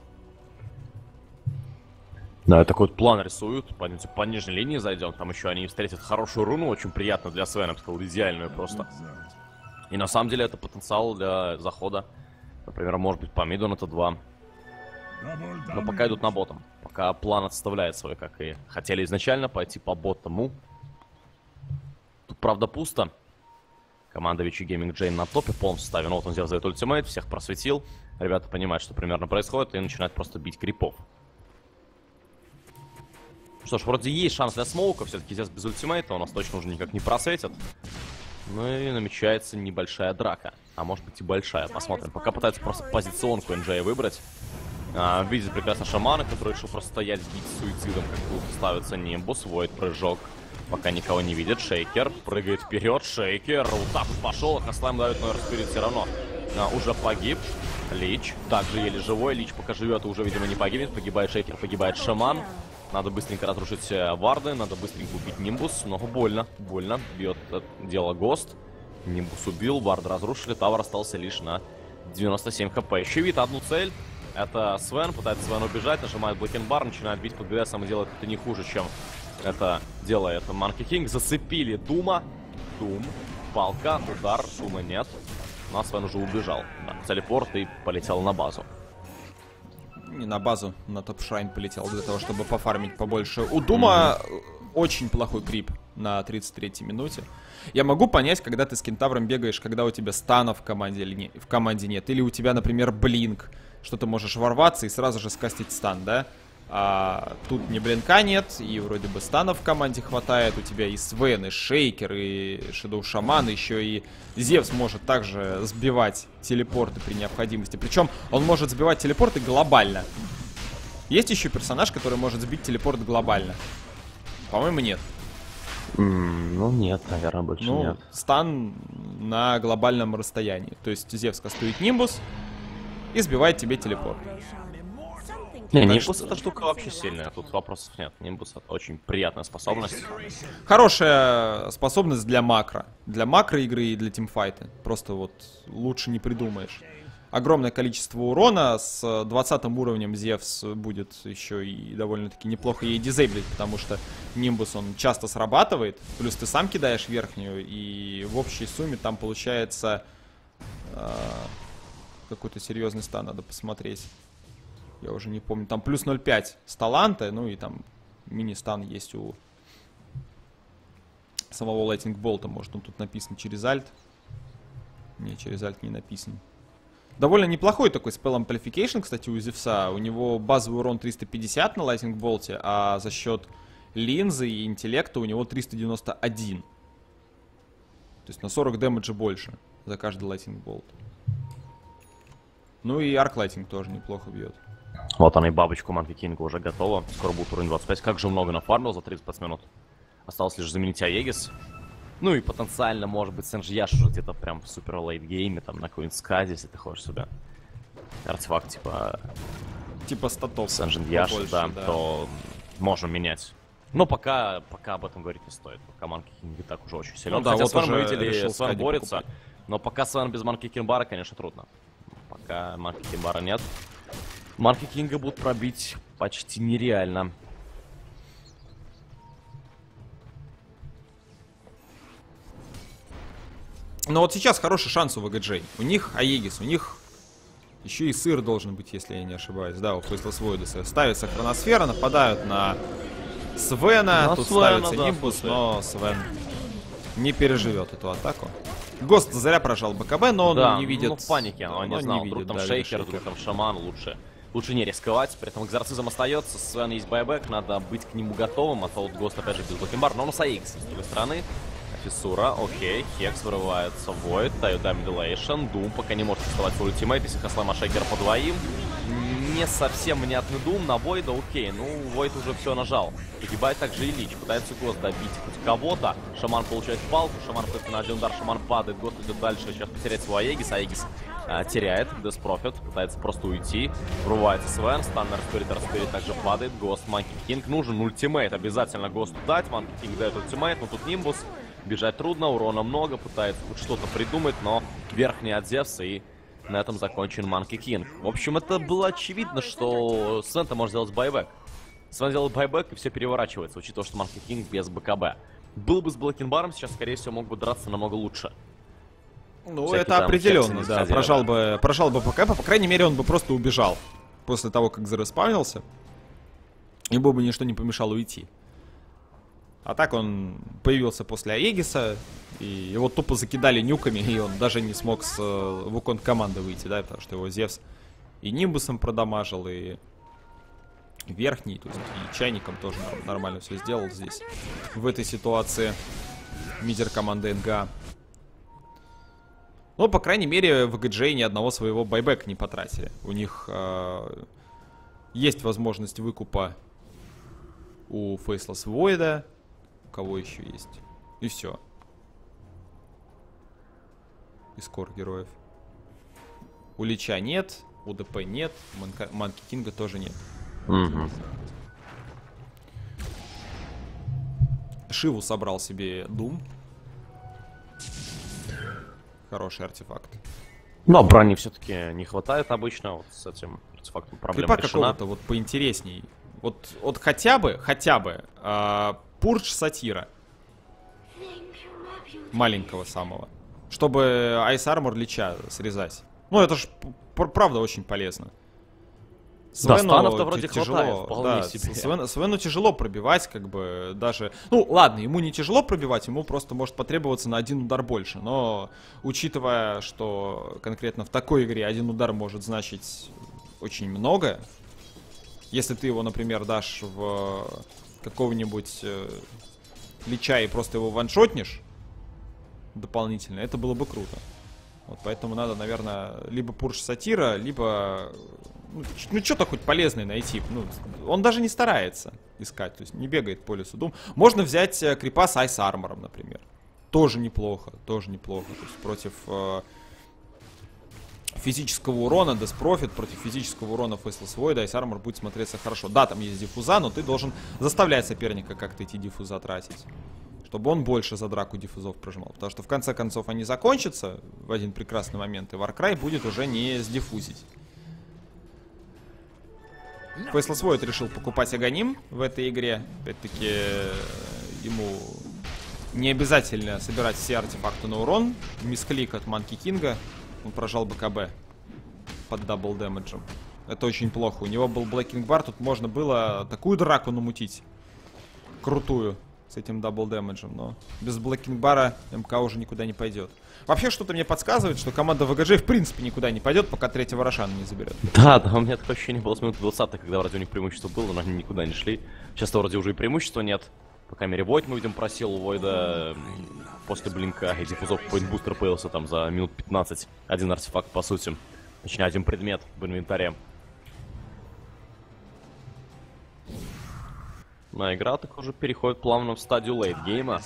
Да, такой вот план рисуют. По, по нижней линии зайдем. Там еще они встретят хорошую руну, очень приятно для Свена, я бы сказал, идеальную просто. И на самом деле это потенциал для захода. Например, может быть по миду на тэ два. Но пока идут на ботом. Пока план отставляет свой, как и хотели изначально, пойти по ботому. Тут, правда, пусто. Команда Вичи Гейминг Джейн на топе в полном составе. Ну вот он сделал ультимейт, всех просветил. Ребята понимают, что примерно происходит, и начинают просто бить крипов. Что ж, вроде есть шанс для смоука. Все-таки здесь без ультимейта у нас точно уже никак не просветит. Ну и намечается небольшая драка. А может быть и большая. Посмотрим. Пока пытается просто позиционку эн джей выбрать. А, видит прекрасно шамана, который решил просто стоять, бить суицидом, как тут ставится нимбус. Войд прыжок. Пока никого не видит. Шейкер прыгает вперед. Шейкер. Вот так вот пошел. Хаслайм давит, но Распирит все равно а, уже погиб. Лич. Также еле живой. Лич пока живет, уже, видимо, не погибнет. Погибает Шейкер, погибает шаман. Надо быстренько разрушить варды. Надо быстренько убить нимбус. Но больно. Больно. Бьет это дело Гост. Нимбус убил. Варды разрушили. Тавр остался лишь на девяносто семь хп. Еще видит одну цель. Это Свен. Пытается Свен убежать. Нажимает Блэкенбар. Начинает бить под ГСом. И делает это не хуже, чем это делает Манки Кинг. Зацепили Дума. Дум. Палка. Удар. Дума нет. Но Свен уже убежал. Да, телепорт и полетел на базу. Не на базу, на топ-шрайн полетел для того, чтобы пофармить побольше. У Дума mm-hmm. очень плохой крип на тридцать третьей минуте. Я могу понять, когда ты с кентавром бегаешь, когда у тебя стана в команде, или не, в команде нет. Или у тебя, например, блинк, что ты можешь ворваться и сразу же скастить стан, да? А тут ни блинка нет, и вроде бы станов в команде хватает. У тебя и Свен, и Шейкер, и Шедоу Шаман, еще и Зевс может также сбивать телепорты при необходимости. Причем он может сбивать телепорты глобально. Есть еще персонаж, который может сбить телепорт глобально? По-моему, нет. Mm, ну нет, наверное, больше ну, нет. Стан на глобальном расстоянии. То есть Зевс кастует нимбус и сбивает тебе телепорт. Не, Нимбус что... эта штука вообще сильная, тут вопросов нет. Нимбус это очень приятная способность. Хорошая способность для макро. Для макро игры и для тимфайта. Просто вот лучше не придумаешь. Огромное количество урона. С двадцатым уровнем Зевс будет еще и довольно-таки неплохо ей дизейблить, потому что Нимбус он часто срабатывает. Плюс ты сам кидаешь верхнюю, и в общей сумме там получается э, какой-то серьезный стан, надо посмотреть. Я уже не помню. Там плюс ноль пять с таланта. Ну и там мини-стан есть у самого Lightning Болта. Может, он тут написан через альт. Не, через альт не написан. Довольно неплохой такой Spell Amplification, кстати, у Зевса. У него базовый урон триста пятьдесят на Lightning Болте, а за счет линзы и интеллекта у него триста девяносто один. То есть на сорок дэмэджа больше за каждый Lightning Bolt. Ну и Arc Lighting тоже неплохо бьет. Вот она и бабочку Манки Кинга уже готова. Скоро будет уровень двадцать пять. Как же много нафармил за тридцать пять минут. Осталось лишь заменить Аегис. Ну и потенциально, может быть, Сенж-Яш уже где-то прям в супер лейт-гейме, там на какой-нибудь сказе, если ты хочешь сюда. Артефакт типа... Типа статов. Сенж-Яш, да, да, то можем менять. Но пока, пока об этом говорить не стоит. Пока Манки Кинг и так уже очень силен. Ну, да, хотя вот Свен, мы видели, Свен борется. Покупать. Но пока Свен без Манки Кинбара, конечно, трудно. Пока Манки Кинбара нет. Манки Кинга будут пробить почти нереально. Но вот сейчас хороший шанс у ви джи джей. У них Аегис, у них еще и сыр должен быть, если я не ошибаюсь. Да, у Faceless Void ставится хроносфера, нападают на Свена. На Тут Свена, ставится да, Нимбус, но Свен не переживет эту атаку. Гост зря прожал БКБ, но он да, не видит. Ну, в панике, он не знал. Не видит, вдруг там да, Шейкер, вдруг там Шаман, лучше. Лучше не рисковать, при этом экзорцизм остается, с Свена есть байбек, надо быть к нему готовым, а то вот Гост опять же без Блэкенбар, но он с Аегис с другой стороны. Фиссура, окей, Хекс вырывается, Войд, дает дам Дилейшн, Дум пока не может вставать в ультимейт, если Хаслама Шейкер по двоим. Не совсем внятный Дум на Войда, окей, ну Войд уже все нажал. Погибает также и Лич, пытается Гост добить хоть кого-то, Шаман получает палку, Шаман пытается на один удар, Шаман падает, Гост идет дальше, сейчас потерять свой Аегис, Аегис а, теряет, Деспрофит, пытается просто уйти, врывается Свен, Станнер Спирит, Распирит также падает, Гост, Манки Кинг, нужен ультимейт, обязательно Госту дать, Манки Кинг дает ультимейт, но тут Нимбус. Бежать трудно, урона много, пытается хоть что-то придумать, но верхний от Зевса, и на этом закончен Манки Кинг. В общем, это было очевидно, что Свен-то может сделать байбек. Свен делает байбек, и все переворачивается, учитывая, что Манки Кинг без БКБ. Был бы с Блэкенбаром, сейчас, скорее всего, мог бы драться намного лучше. Ну, Всякие это определенно, да. Прожал бы, прожал бы БКБ, по крайней мере, он бы просто убежал. После того, как зареспавнился, ему бы ничто не помешало уйти. А так он появился после Аегиса, и его тупо закидали нюками, и он даже не смог с э, вукон команды выйти, да, потому что его Зевс и Нимбусом продамажил, и верхний, то есть и чайником тоже нормально все сделал здесь. В этой ситуации мидер команды эн гэ а. Но, по крайней мере, в ви джи эй ни одного своего байбека не потратили. У них э, есть возможность выкупа у Faceless Void. У кого еще есть? И все. И скор героев. У Лича нет, у ДП нет, Манки Кинга тоже нет. Угу. Шиву собрал себе Doom. Хороший артефакт. Но брони все-таки не хватает обычно. Вот с этим артефактом проблема Крипа решена. какого-то вот поинтересней. Вот, вот хотя бы, хотя бы э, Пурдж Сатира. Маленького самого. Чтобы Айс Армор Лича срезать. Ну это ж правда очень полезно. Да, станов-то вроде хватает, вполне да, себе. Свен, Свену тяжело пробивать, как бы, даже... Ну, ладно, ему не тяжело пробивать, ему просто может потребоваться на один удар больше. Но, учитывая, что конкретно в такой игре один удар может значить очень много, если ты его, например, дашь в какого-нибудь э, Лича и просто его ваншотнешь дополнительно, это было бы круто. Вот поэтому надо, наверное, либо Пурдж Сатира, либо... Ну, ну что-то хоть полезное найти. Ну, он даже не старается искать, то есть не бегает по лесу Дум. Можно взять э, крипа с Айс Армором, например. Тоже неплохо, тоже неплохо. То есть против э, физического урона Death Prophet, против физического урона Faceless Void Айс Армор будет смотреться хорошо. Да, там есть диффуза, но ты должен заставлять соперника как-то эти диффуза тратить. Чтобы он больше за драку диффузов прожимал. Потому что в конце концов они закончатся в один прекрасный момент, и Warcry будет уже не сдиффузить. Faceless Void решил покупать Аганим в этой игре. Опять-таки, ему не обязательно собирать все артефакты на урон. Мисклик от Манки Кинга. Он прожал БКБ под дабл дэмэджем. Это очень плохо. У него был Блэкинг Бар. Тут можно было такую драку намутить. Крутую. С этим дабл дэмэджем. Но без Блэкинг Бара МК уже никуда не пойдет. Вообще, что-то мне подсказывает, что команда ви джи эй в принципе никуда не пойдет, пока третьего Рошана не заберет. Да, да, у меня такое ощущение было с минуты двадцатой, когда вроде у них преимущество было, но они никуда не шли. Сейчас-то вроде уже и преимущества нет. По крайней мере, Войд мы видим просил у Войда после блинка и диффузов поинтбустер появился там за минут пятнадцать. Один артефакт, по сути. Точнее, один предмет в инвентаре. Но игра так уже переходит плавно в стадию лейт-гейма.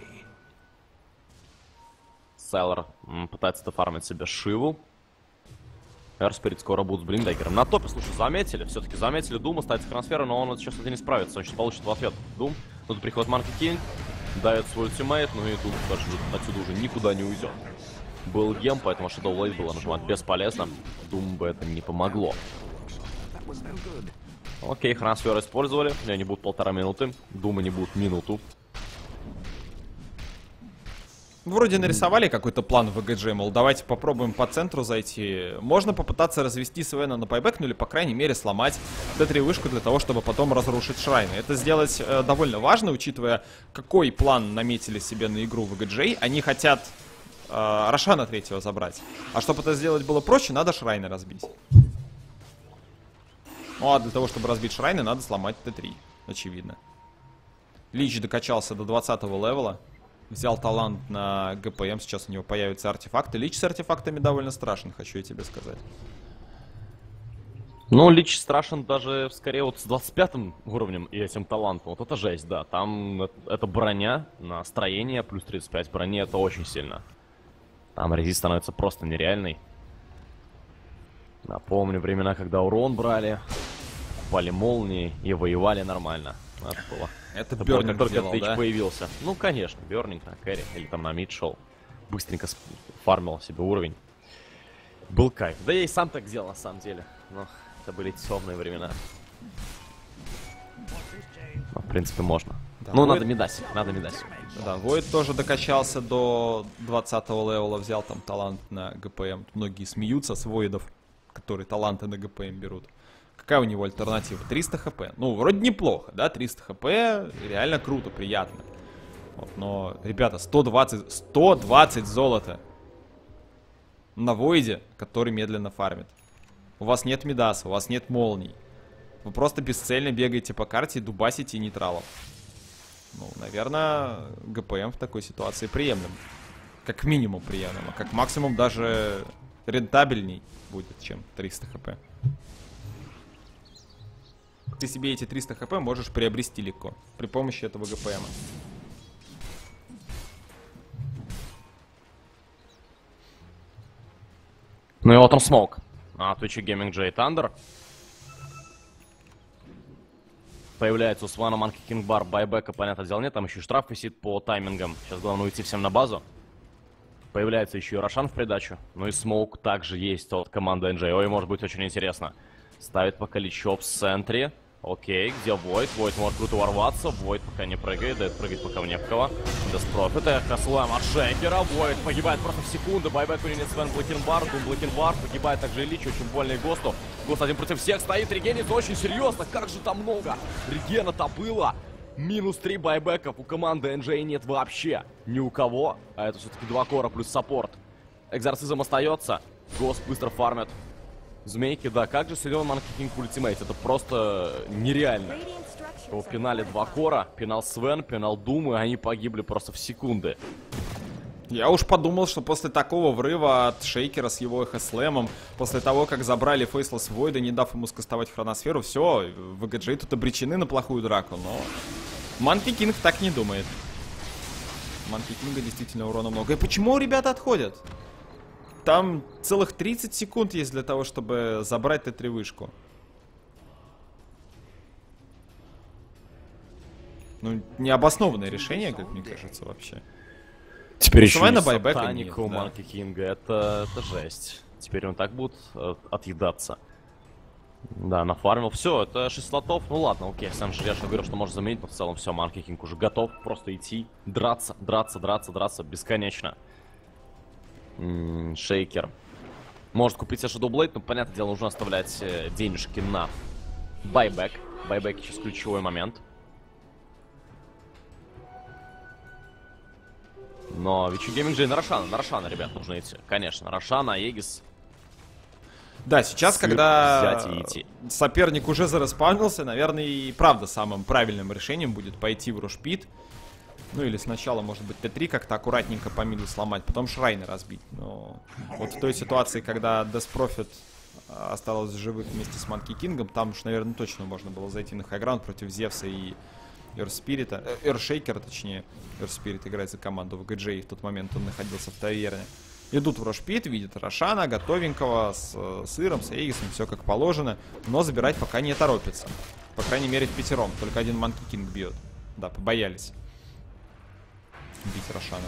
Сайлор пытается дофармить себе Шиву. Эрспирит скоро будет с блиндекером. На топе, слушай, заметили, все-таки заметили Дума, ставится трансфера, но он вот сейчас не справится. Он сейчас получит в ответ Дум. Тут приходит Манки Кинг, дает свой ультимейт, ну и тут даже отсюда уже никуда не уйдет. Был гем, поэтому Shadow Blade было нажимать бесполезно. Дум бы это не помогло. Окей, трансфер использовали. Они будут полтора минуты. Думы не будут минуту. Вроде нарисовали какой-то план в ви джи эй, мол, давайте попробуем по центру зайти. Можно попытаться развести Свена на байбек, ну или, по крайней мере, сломать тэ три вышку для того, чтобы потом разрушить шрайны. Это сделать э, довольно важно, учитывая, какой план наметили себе на игру в ви джи эй. Они хотят э, Рошана третьего забрать. А чтобы это сделать было проще, надо шрайны разбить. Ну а для того, чтобы разбить шрайны, надо сломать тэ три, очевидно. Лич докачался до двадцатого левела. Взял талант на ГПМ, сейчас у него появятся артефакты. Лич с артефактами довольно страшен, хочу я тебе сказать. Ну, Лич страшен даже, скорее, вот с двадцать пятым уровнем и этим талантом. Вот это жесть, да. Там это броня на строение, плюс тридцать пять брони, это очень сильно. Там резист становится просто нереальный. Напомню времена, когда урон брали, купали молнии и воевали нормально. Это было. Это, это Бёрнинг было, как сделал, только Лич да? появился. Ну, конечно, Бёрнинг на кэри или там на мид шел. Быстренько фармил себе уровень. Был кайф. Да я и сам так делал, на самом деле. Но это были темные времена. Но, в принципе, можно. Да, ну, Void... надо мидасить, надо мидасить. Да, Void тоже докачался до двадцатого левела, взял там талант на ГПМ. Многие смеются с Void'ов, которые таланты на ГПМ берут. Какая у него альтернатива? триста хп. Ну, вроде неплохо, да? триста хп, реально круто, приятно. Вот, но, ребята, сто двадцать, сто двадцать золота на Войде, который медленно фармит. У вас нет Мидаса, у вас нет молний. Вы просто бесцельно бегаете по карте и дубасите нейтралов. Ну, наверное, ГПМ в такой ситуации приемлем. Как минимум приемлемо. Как максимум даже рентабельней будет, чем триста хп. Ты себе эти триста хп можешь приобрести легко при помощи этого ГПМа. Ну и вот он смог. А Twitch Gaming J Thunder. Появляется у Свана Monkey King Bar, байбека, понятное дело, нет, там еще и штраф висит по таймингам. Сейчас главное уйти всем на базу. Появляется еще и Рошан в придачу. Ну и смоук также есть от команды эн джей. Ой, может быть очень интересно. Ставит пока Личоп в центре. Окей, где Войд? Войд может круто ворваться. Войд пока не прыгает, дает прыгать пока в некого. Деспрофит, Хаслэм от Шейкера. Войд погибает просто в секунду. Байбек у него нет Свен Блэкенбар. Дум Блэкенбар. Погибает также Лич, очень больный Госту. Гост один против всех стоит. Регенится очень серьезно. Как же там много. Регена-то было. Минус три байбеков. У команды эн джей нет вообще. Ни у кого. А это все-таки два кора плюс саппорт. Экзорцизм остается. Гост быстро фармит. Змейки, да, как же силен Monkey King ультимейт, это просто нереально. Его пинали два кора, пинал Свен, пинал Дум, и они погибли просто в секунды. Я уж подумал, что после такого врыва от Шейкера с его эхослэмом, после того, как забрали Фейслес Войда, не дав ему скастовать хроносферу, все, ви джи джей тут обречены на плохую драку, но Monkey King так не думает. Monkey King действительно урона много. И почему ребята отходят? Там целых тридцать секунд есть для того, чтобы забрать Т три вышку. Ну, необоснованное решение, как мне кажется, вообще. Теперь еще на байбека нет, у да. Monkey King, это, это жесть. Теперь он так будет э, отъедаться. Да, нафармил. Все, это шесть слотов. Ну ладно, окей, сам же я говорил, что может заменить, но в целом все, Monkey King уже готов просто идти, драться, драться, драться, драться бесконечно. М-м, Шейкер может купить себе Shadow Blade, но, понятное дело, нужно оставлять э, денежки на байбек. Байбек сейчас ключевой момент. Но Twitch Gaming J на Рошана, на Рошана, ребят, нужно идти. Конечно, Рошана, Аегис. Да, сейчас, когда взять и идти. Соперник уже зареспаунился, наверное, и правда самым правильным решением будет пойти в рушпит. Ну или сначала, может быть, Т три как-то аккуратненько по миду сломать, потом Шрайна разбить. Но вот в той ситуации, когда Деспрофит осталась в живых вместе с Monkey King, там уж, наверное, точно можно было зайти на хайграунд против Зевса и Эрспирита. Эршейкера, точнее. Эрспирит играет за команду ви джи джей. В тот момент он находился в таверне. Идут в рушпит, видят Рошана, готовенького, с э, сыром, с Эйгисом, все как положено. Но забирать пока не торопится. По крайней мере, в пятером. Только один Monkey King бьет. Да, побоялись бить Рошана.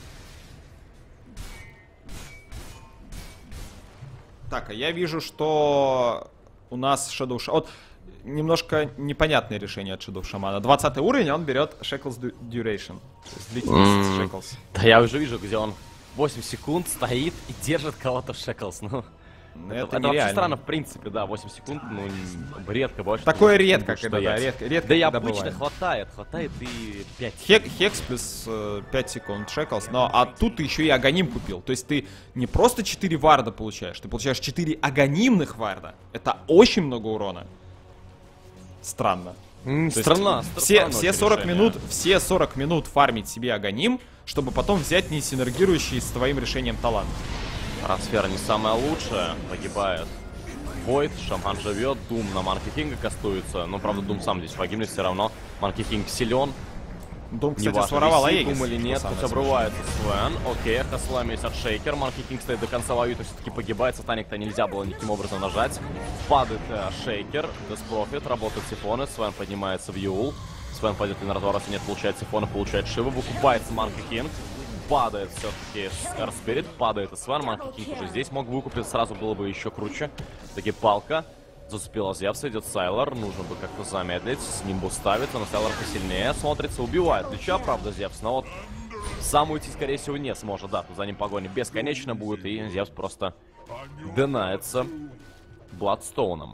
Так, а я вижу, что у нас Shadow Shaman... Вот немножко непонятное решение от Shadow Shaman. двадцатый уровень, он берет Shackles Duration. То есть длительность mm. Shackles. Да я уже вижу, где он восемь секунд стоит и держит кого-то в Shackles. Ну, это это, это вообще странно, в принципе, да, восемь секунд, ну, редко бывает. Такое редко, когда, да, редко, редко, да и обычно бывает. хватает, хватает и пять. Хек, Хекс плюс э, пять секунд Shackles, но а тут ты еще и Аганим купил. То есть ты не просто четыре варда получаешь, ты получаешь четыре аганимных варда. Это очень много урона. Странно. Mm, странно. Все, все сорок минут, все сорок минут фармить себе Аганим, чтобы потом взять не синергирующий с твоим решением талант. Трансфер не самая лучшая, погибает Войд, Шаман живет, Дум на Monkey King кастуется, но правда Дум сам здесь погибнет все равно. Monkey King силен. Дум, кстати, своровал Аегис. Дум или нет, пусть обрывается Свен. Окей, Хаслэм есть от Шейкер. Monkey King стоит до конца воюет, но все-таки погибает. Сатаник-то нельзя было никаким образом нажать. Падает э, Шейкер, Деспрофит, работают сифоны. Свен поднимается в Юл. Свен пойдет на развороте, нет, получает сифоны, получает Шивы. Выкупается Monkey King. Падает все-таки Эрспирит, падает Свен. Monkey King уже здесь мог выкупить, сразу было бы еще круче. Таки палка. Зацепила Зевса, идет Сайлор, нужно бы как-то замедлить, с ним ставится, но Сайлор посильнее смотрится, убивает Лича, правда, Зевс, но вот сам уйти, скорее всего, не сможет, да, тут за ним погоня бесконечно будет, и Зевс просто донается Бладстоуном.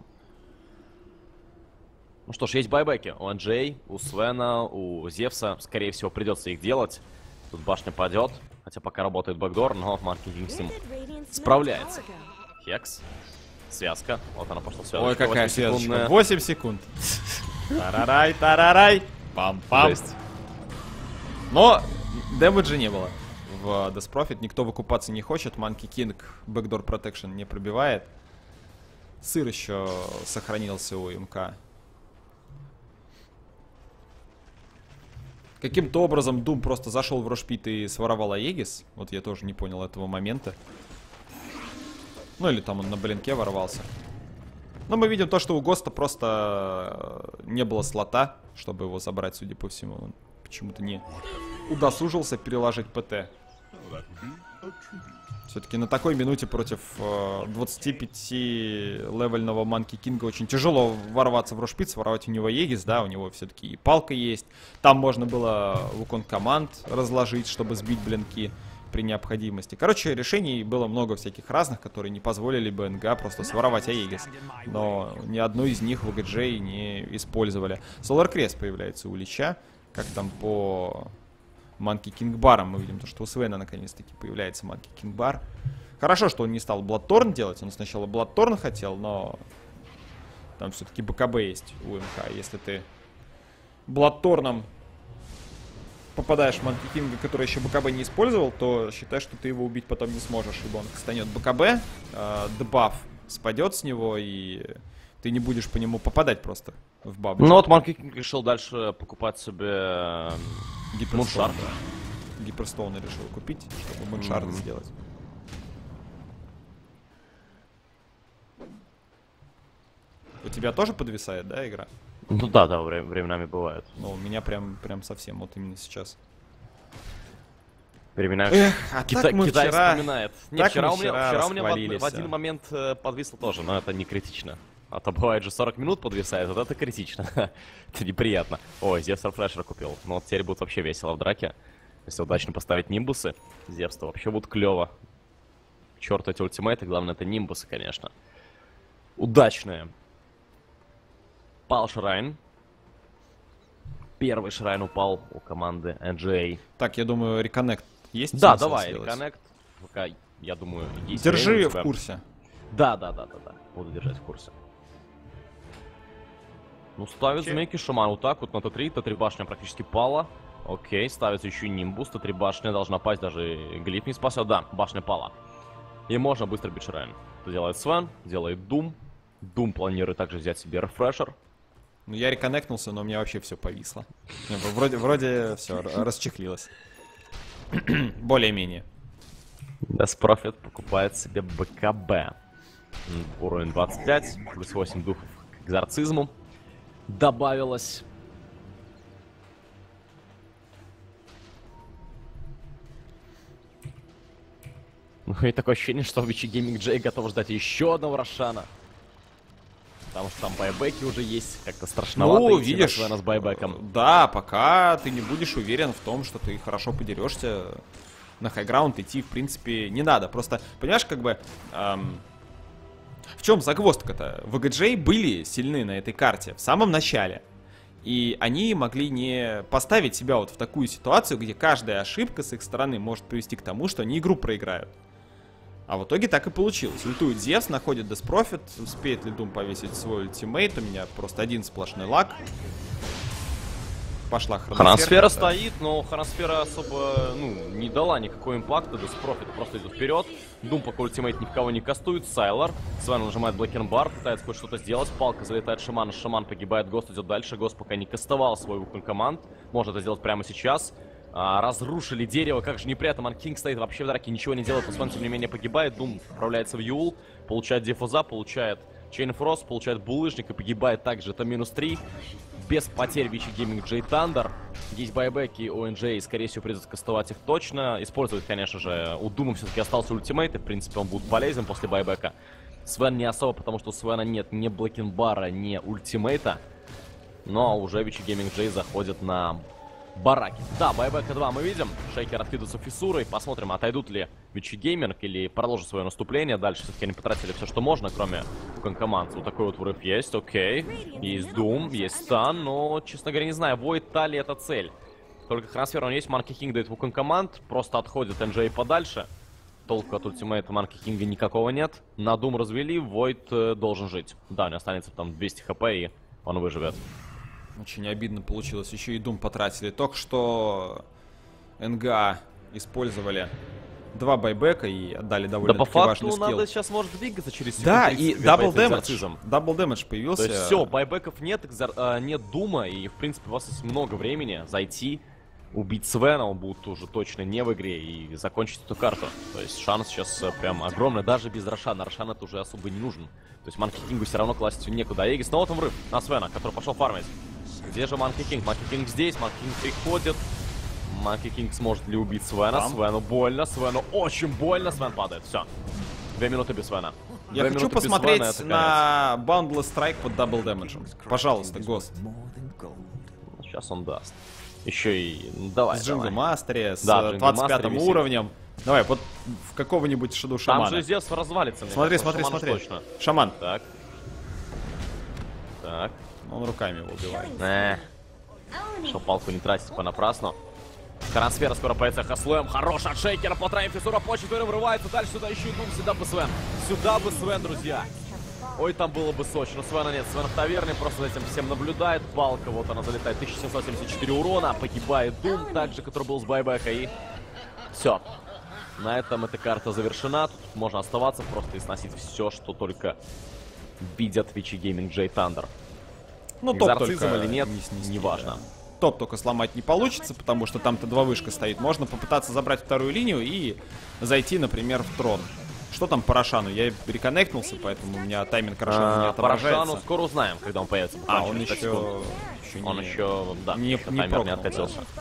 Ну что ж, есть байбеки у эн джей, у Свена, у Зевса, скорее всего, придется их делать, тут башня падет, хотя пока работает бэкдор, но Monkey King с ним справляется. Хекс. связка. Вот она пошла связка. Ой, какая связочка. восемь секунд. Тарарай, тарарай. Пам-пам. Но дэмэджа не было в Death Prophet. Никто выкупаться не хочет. Monkey King Backdoor Protection не пробивает. Сыр еще сохранился у МК. Каким-то образом Doom просто зашел в рошпит и своровал Аегис. Вот я тоже не понял этого момента. Ну или там он на блинке ворвался. Но мы видим то, что у Госта просто не было слота, чтобы его забрать, судя по всему. Он почему-то не удосужился переложить ПТ. Все-таки на такой минуте против э, двадцатипятилевельного Monkey King очень тяжело ворваться в рошпит, своровать у него Егис, да, у него все-таки и палка есть. Там можно было Wukong команд разложить, чтобы сбить блинки при необходимости. Короче, решений было много всяких разных, которые не позволили бы НГ просто своровать Аегис. Но ни одну из них в ОГДЖ не использовали. Solar Crest появляется у Лича, как там по... Monkey King баром мы видим, то, что у Свена наконец-таки появляется Monkey King бар. Хорошо, что он не стал Bloodthorn делать. Он сначала Bloodthorn хотел, но там все-таки БКБ есть у МК. Если ты Bloodthorn'ом попадаешь в Monkey King, который еще БКБ не использовал, то считай, что ты его убить потом не сможешь, ибо он станет БКБ, э, дебаф спадет с него, и ты не будешь по нему попадать просто в бабу. Ну вот Monkey King решил дальше покупать себе Муншард. Гиперстоун решил купить, чтобы Муншард mm-hmm. сделать. У тебя тоже подвисает, да, игра? Ну да, да, вре временами бывает. Ну, у меня прям, прям совсем, вот именно сейчас. Временами. Эх, а Кита так мы Китай вчера... вспоминает. Не, так вчера, мы у меня, вчера, вчера у меня в, в все. один момент э, подвисло тоже, но это не критично. А то бывает же сорок минут подвисает, вот это критично. Это неприятно. Ой, Зевс Рефрешер купил. Ну вот теперь будет вообще весело в драке. Если удачно поставить нимбусы, Зевс-то вообще будет клево. Черт, эти ультимейты, главное это нимбусы, конечно. Удачные. Пал Шрайн. Первый Шрайн упал у команды эн джи эй. Так, я думаю, реконнект есть? Да, давай, реконнект. Пока, я думаю, есть. Держи в курсе. Да, да, да, да, да. Буду держать в курсе. Ну, ставит змейки шаман вот так вот на тэ три. тэ три башня практически пала. Окей, ставится еще нимбус. тэ три башня должна пасть, даже глиф не спасет. Да, башня пала. И можно быстро бить Шрайн. Это делает Свен, делает Doom. Doom планирует также взять себе рефрешер. Ну, я реконнектнулся, но у меня вообще все повисло. Вроде, вроде все расчехлилось. Более-менее. Death Prophet покупает себе БКБ. Уровень двадцать пять, плюс восемь духов к экзорцизму добавилось. Ну и такое ощущение, что Вичи Гейминг Джей готов ждать еще одного Рошана. Потому что там байбеки уже есть, как-то страшновато. Ну, видишь, с байбеком. Да, пока ты не будешь уверен в том, что ты хорошо подерешься, на хайграунд идти, в принципе, не надо. Просто, понимаешь, как бы... Эм, в чем загвоздка-то? ви джи джей были сильны на этой карте в самом начале. И они могли не поставить себя вот в такую ситуацию, где каждая ошибка с их стороны может привести к тому, что они игру проиграют. А в итоге так и получилось. Ультует Зевс, находит Death Prophet, успеет ли Doom повесить свой ультимейт. У меня просто один сплошной лаг. Пошла хроносфера. Хроносфера да. стоит, но хроносфера особо, ну, не дала никакого импакта. Death Prophet просто идет вперед. Doom пока ультимейт ни в кого не кастует. Сайлор. Свен нажимает Блэкенбар, пытается хоть что-то сделать. Палка залетает Шамана, Шаман погибает, Гост идет дальше. Гост пока не кастовал свой Wukong команд. Может это сделать прямо сейчас. А, разрушили дерево, как же неприятно. Monkey King стоит вообще в драке, ничего не делает. Свен тем не менее погибает. Doom отправляется в Юл, получает дефуза, получает Chain Frost, получает булыжник и погибает также. Это минус три. Без потерь Вичи Гейминг Джей Тандер. Есть байбеки у эн джи эй, скорее всего, придется кастовать их точно. Использовать, конечно же, у Дума все-таки остался ультимейт, и, в принципе, он будет полезен после байбека. Свен не особо, потому что у Свена нет ни Блэкенбара, ни ультимейта. Но уже Вичи Гейминг Джей заходит на бараки. Да, байбека два мы видим. Шейкер откидывается фиссурой. Посмотрим, отойдут ли Вичи Гейминг или продолжат свое наступление. Дальше все-таки они потратили все, что можно, кроме конкоманд. Вот такой вот врыв есть, окей. Есть Doom, есть стан, но, честно говоря, не знаю, Void Тали это цель. Только хроносфера он есть, Monkey King дает Wukong команд, просто отходит эн джи эй подальше. толку от ультимейта Манки Кинга никакого нет. На Дум развели, Войд э, должен жить. Да, у него останется там двести хп, и он выживет. Очень обидно получилось. Еще и Дум потратили. Только что НГА использовали два байбека и отдали довольно Да по факту важный надо скилл. сейчас может двигаться через секунд Да, тридцать, и как дабл говорится, дэмэдж. экзорцизм. Дабл дэмэдж появился. То есть все, байбеков нет, экзор... а, нет Дума, и в принципе у вас есть много времени зайти, убить Свена, он будет уже точно не в игре, и закончить эту карту. То есть шанс сейчас э, прям огромный, даже без Рошана. Рошан это уже особо не нужен. То есть Манки Кингу все равно класть некуда. А Эгис снова там врыв на Свена, который пошел фармить. Где же Манки Кинг? Манки Кинг здесь, Манки Кинг приходит. Манки Кинг сможет ли убить Свена? Там. Свену больно, Свену очень больно, Свен падает. Все. Две минуты без Свена. Я Две хочу минуты без посмотреть Свена, это на Boundless Strike под дабл дэмэджем. Пожалуйста, Гост. конец. Сейчас он даст. Еще и... Ну, давай, С Джинго давай. Мастери, с Да, э, Джинго двадцать пятым Мастери уровнем. Давай, вот в какого-нибудь Шаду Там Шамана. же Зевс развалится. мне Смотри, кажется, смотри, Шаман смотри. Точно. Шаман. Так. Так. Он руками его убивает. Э. Что палку не тратить понапрасну. Трансфер скоро появится Хаслоем. Хорош от Шейкера по троим. Фиссура по четверым врывается. Дальше сюда еще и Дум. Сюда бы Свен. Сюда бы Свен, друзья. Ой, там было бы сочно. Свена нет. Свен в таверне просто за этим всем наблюдает. Палка, вот она залетает. тысяча семьсот семьдесят четыре урона. Погибает Дум, также, который был с байбека. И все. На этом эта карта завершена. Тут можно оставаться просто и сносить все, что только видят Вичи Гейминг Джей Тандер. Ну, топ Экзорцизм только или нет, не снести, неважно. да. Топ только сломать не получится, потому что там-то два вышка стоит. Можно попытаться забрать вторую линию и зайти, например, в трон. Что там по Рошану? Я реконнектнулся, поэтому у меня тайминг Рошана не А, по Рошану отображается. скоро узнаем, когда он появится. А, буквально он через пять еще, секунд. еще Он не... еще, да, не- еще не таймер не прокнул, откатился. да.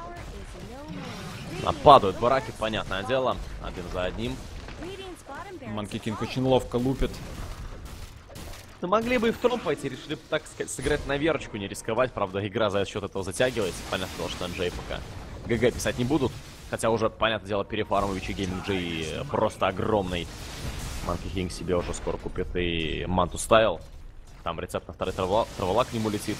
А, падают бараки, понятное дело. Один за одним. Манки Кинг очень ловко лупит. Ну, могли бы и в трон пойти, решили бы, так сказать, сыграть на верочку, не рисковать. Правда, игра за счет этого затягивается. Понятно, что на Джей пока ГГ писать не будут. Хотя уже, понятное дело, перефарм Вичи Гейминг Джей просто огромный. Манки Кинг себе уже скоро купит и Манту Стайл. Там рецепт на второй травола, травола к нему летит.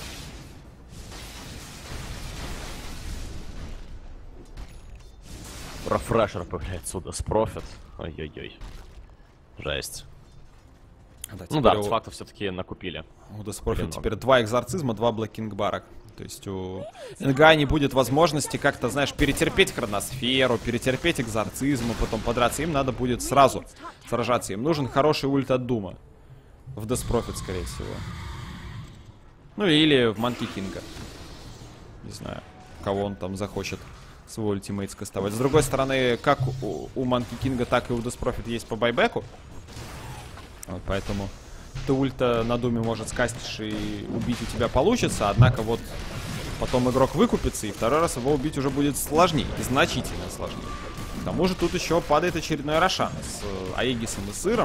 Рефрешер появляется у Death Prophet. Ой-ой-ой. Жесть. Да, Ну да, теперь у- артефактов все-таки накупили. У Death Prophet Блин, теперь два экзорцизма, два Black King Барак. То есть у НГА не будет возможности как-то, знаешь, перетерпеть хроносферу, перетерпеть экзорцизм, а потом подраться. Им надо будет сразу сражаться. Им нужен хороший ульт от Дума. В Death Prophet, скорее всего. Ну или в Манки Кинга. Не знаю, кого он там захочет свой ультимейт скастовать. С другой стороны, как у, у Манки Кинга, так и у Death Prophet есть по байбеку. Вот поэтому ты ульта на Думе, может, скастишь и убить у тебя получится, однако вот потом игрок выкупится, и второй раз его убить уже будет сложнее, и значительно сложнее. К тому же тут еще падает очередной Рошан с э, Аегисом и Сыром.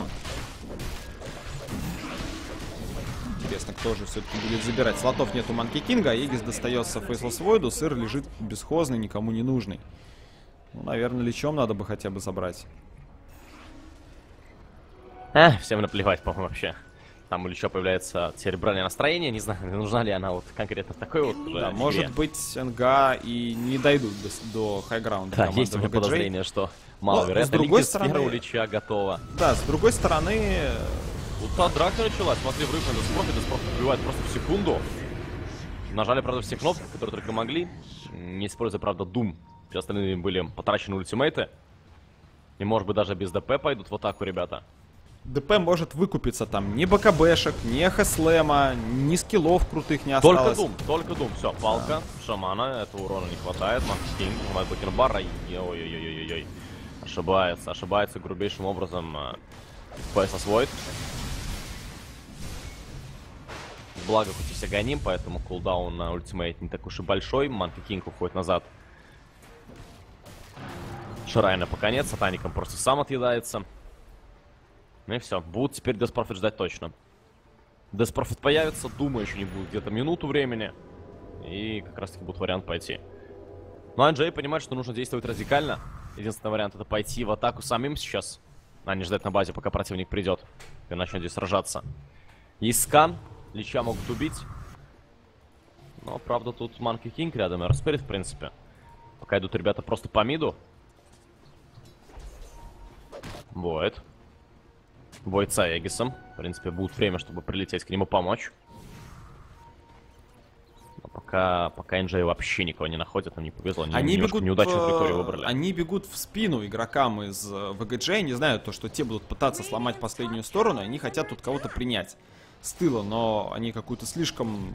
Интересно, кто же все-таки будет забирать. Слотов нет у Манки Кинга, Аегис достается Фейслес Войду, Сыр лежит бесхозный, никому не нужный. Ну, наверное, лечом надо бы хотя бы забрать. Эх, всем наплевать, по-моему, вообще. Там у Лича появляется церебральное настроение. Не знаю, нужна ли она вот конкретно в такой вот уже Да, игре. может быть, НГА и не дойдут до, до хайграунда. Да, команды есть у меня ви джи. подозрение, что Но, маловероятно. с другой Лиги стороны- сфера у Лича готова. Да, с другой стороны, Вот та драка началась. Смотри, врыв на Деспроф, и Деспроф убивает просто в секунду. Нажали, правда, все кнопки, которые только могли. Не используя, правда, Doom. Все остальные были потрачены ультимейты. И, может быть, даже без ДП пойдут в атаку, ребята. ДП может выкупиться там ни БКБшек, ни Эхослэма, ни скиллов крутых не Только осталось. Дум, только Дум. Все, палка, шамана, этого урона не хватает. Макс Кинг, Бакенбара, ой-ой-ой-ой-ой. Ошибается, ошибается грубейшим образом Фейслес Войд. Благо, хоть и все гоним, поэтому кулдаун на ультимейт не так уж и большой. Манки Кинг уходит назад. Ширайна по конец, сатаником просто сам отъедается. Ну и все, будут теперь Death Prophet ждать точно. Death Prophet появится, думаю, еще не будет где-то минуту времени. И как раз таки будет вариант пойти. Ну а Джей понимает, что нужно действовать радикально. Единственный вариант это пойти в атаку самим сейчас, а не ждать на базе, пока противник придет и начнет здесь сражаться. Есть скан, Лича могут убить. Но правда тут Манки Кинг рядом и Распирит в принципе. Пока идут ребята просто по миду. Войд. Войд с Аегисом. В принципе, будет время, чтобы прилететь к нему помочь. Но пока, пока эн джей вообще никого не находит, нам не повезло. Они, они бегут, неудачную траекторию выбрали. Они бегут в спину игрокам из вэ гэ джи. Не знаю, то, что те будут пытаться сломать последнюю сторону. Они хотят тут кого-то принять с тыла, но они какую-то слишком